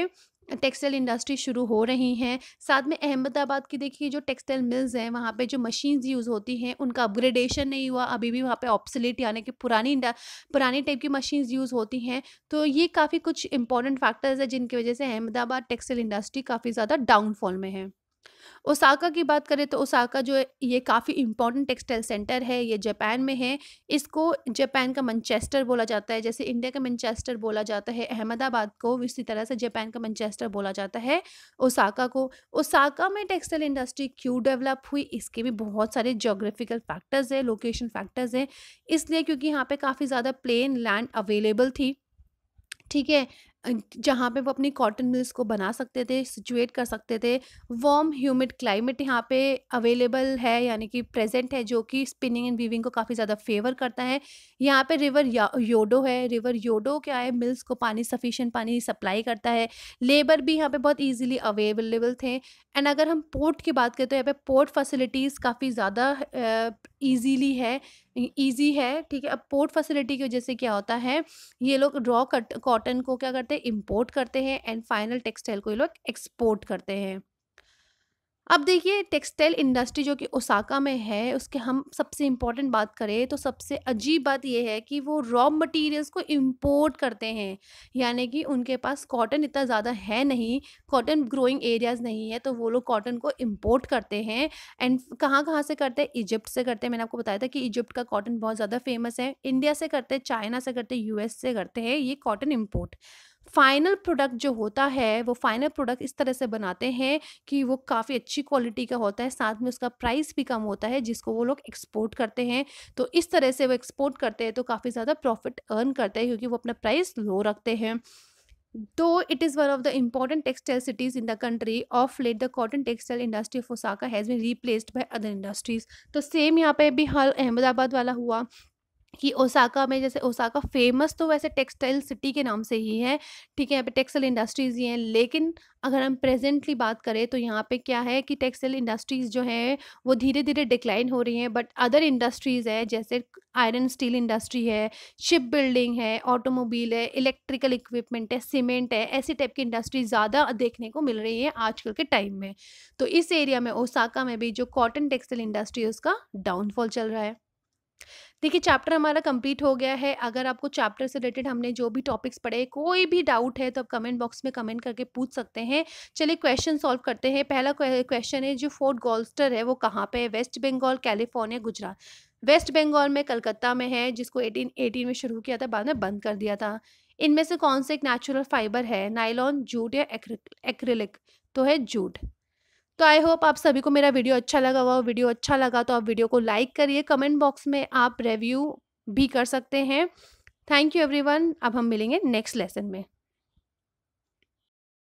टेक्सटाइल इंडस्ट्री शुरू हो रही हैं। साथ में अहमदाबाद की देखिए जो टेक्सटाइल मिल्स हैं, वहाँ पे जो मशीन्स यूज़ होती हैं, उनका अपग्रेडेशन नहीं हुआ, अभी भी वहाँ पे ऑब्सोलीट यानी कि पुरानी इंडा पुरानी टाइप की मशीन्स यूज़ होती हैं। तो ये काफ़ी कुछ इंपॉर्टेंट फैक्टर्स हैं जिनकी वजह से अहमदाबाद टेक्सटाइल इंडस्ट्री काफ़ी ज़्यादा डाउनफॉल में है। ओसाका की बात करें तो ओसाका जो है ये काफ़ी इम्पोर्टेंट टेक्सटाइल सेंटर है, ये जापान में है। इसको जापान का मैनचेस्टर बोला जाता है, जैसे इंडिया का मैनचेस्टर बोला जाता है अहमदाबाद को, इसी तरह से जापान का मैनचेस्टर बोला जाता है ओसाका को। ओसाका में टेक्सटाइल इंडस्ट्री क्यों डेवलप हुई, इसके भी बहुत सारे ज्योग्राफिकल फैक्टर्स हैं, लोकेशन फैक्टर्स हैं। इसलिए क्योंकि यहाँ पे काफ़ी ज़्यादा प्लेन लैंड अवेलेबल थी, ठीक है? अ, जहाँ पे वो अपनी कॉटन मिल्स को बना सकते थे, सिचुएट कर सकते थे। वार्म ह्यूमिड क्लाइमेट यहाँ पे अवेलेबल है, यानी कि प्रेज़ेंट है, जो कि स्पिनिंग एंड वीविंग को काफ़ी ज़्यादा फ़ेवर करता है। यहाँ पे रिवर या योडो है, रिवर योडो क्या है, मिल्स को पानी सफिशिएंट पानी सप्लाई करता है। लेबर भी यहाँ पे बहुत ईज़िली अवेलेबल थे। एंड अगर हम पोर्ट की बात करें तो यहाँ पे पोर्ट फैसिलिटीज़ काफ़ी ज़्यादा अ, ईज़िली है इ ईज़ी है, ठीक है? अब पोर्ट फैसिलिटी की वजह से क्या होता है, ये लोग रॉ कट कॉटन को क्या करते हैं, इम्पोर्ट करते हैं एंड फाइनल टेक्सटाइल को ये लोग एक्सपोर्ट करते हैं। अब देखिए टेक्सटाइल इंडस्ट्री जो कि ओसाका में है, उसके हम सबसे इम्पोर्टेंट बात करें तो सबसे अजीब बात ये है कि वो रॉ मटेरियल्स को इम्पोर्ट करते हैं। यानी कि उनके पास कॉटन इतना ज़्यादा है नहीं, कॉटन ग्रोइंग एरियाज़ नहीं है, तो वो लोग कॉटन को इम्पोर्ट करते हैं। एंड कहाँ-कहाँ से करते हैं? इजिप्ट से करते हैं। मैंने आपको बताया था कि इजिप्ट का कॉटन बहुत ज़्यादा फेमस है। इंडिया से करते हैं, चाइना से करते हैं, यूएस से करते हैं ये कॉटन इम्पोर्ट। फाइनल प्रोडक्ट जो होता है, वो फाइनल प्रोडक्ट इस तरह से बनाते हैं कि वो काफ़ी अच्छी क्वालिटी का होता है, साथ में उसका प्राइस भी कम होता है, जिसको वो लोग एक्सपोर्ट करते हैं। तो इस तरह से वो एक्सपोर्ट करते हैं तो काफ़ी ज़्यादा प्रॉफिट अर्न करते हैं, क्योंकि वो अपना प्राइस लो रखते हैं। Though it is one of the important textile cities in the country, of late the cotton textile industry of Osaka has been replaced by other industries. तो सेम यहाँ पे भी हाल अहमदाबाद वाला हुआ कि ओसाका में, जैसे ओसाका फेमस तो वैसे टेक्सटाइल सिटी के नाम से ही है, ठीक है? यहाँ पे टेक्सटाइल इंडस्ट्रीज़ ही हैं, लेकिन अगर हम प्रेज़ेंटली बात करें तो यहाँ पे क्या है कि टेक्सटाइल इंडस्ट्रीज़ जो हैं वो धीरे-धीरे डिक्लाइन हो रही हैं, बट अदर इंडस्ट्रीज़ है जैसे आयरन स्टील इंडस्ट्री है, शिप बिल्डिंग है, ऑटोमोबाइल है, इलेक्ट्रिकल इक्विपमेंट है, सीमेंट है, ऐसी टाइप की इंडस्ट्री ज़्यादा देखने को मिल रही है आजकल के टाइम में। तो इस एरिया में ओसाका में भी जो कॉटन टेक्सटाइल इंडस्ट्री है उसका डाउनफॉल चल रहा है। देखिए चैप्टर हमारा कंप्लीट हो गया है। अगर आपको चैप्टर से रिलेटेड हमने जो भी टॉपिक्स पढ़े, कोई भी डाउट है तो आप कमेंट बॉक्स में कमेंट करके पूछ सकते हैं। चलिए क्वेश्चन सॉल्व करते हैं। पहला क्वेश्चन है, जो फोर्ट गॉल्स्टर है वो कहाँ पे है? Waste Bengal, California, Gujarat. West Bengal में कलकत्ता में है, जिसको एटीन एटीन में शुरू किया था, बाद में बंद कर दिया था। इनमें से कौन से एक नेचुरल फाइबर है? नायलॉन, जूट या एक्रिलिक? तो है जूट। तो आई होप आप सभी को मेरा वीडियो अच्छा लगा होगा। वीडियो अच्छा लगा तो आप वीडियो को लाइक करिए, कमेंट बॉक्स में आप रिव्यू भी कर सकते हैं। Thank you everyone. अब हम मिलेंगे नेक्स्ट लेसन में।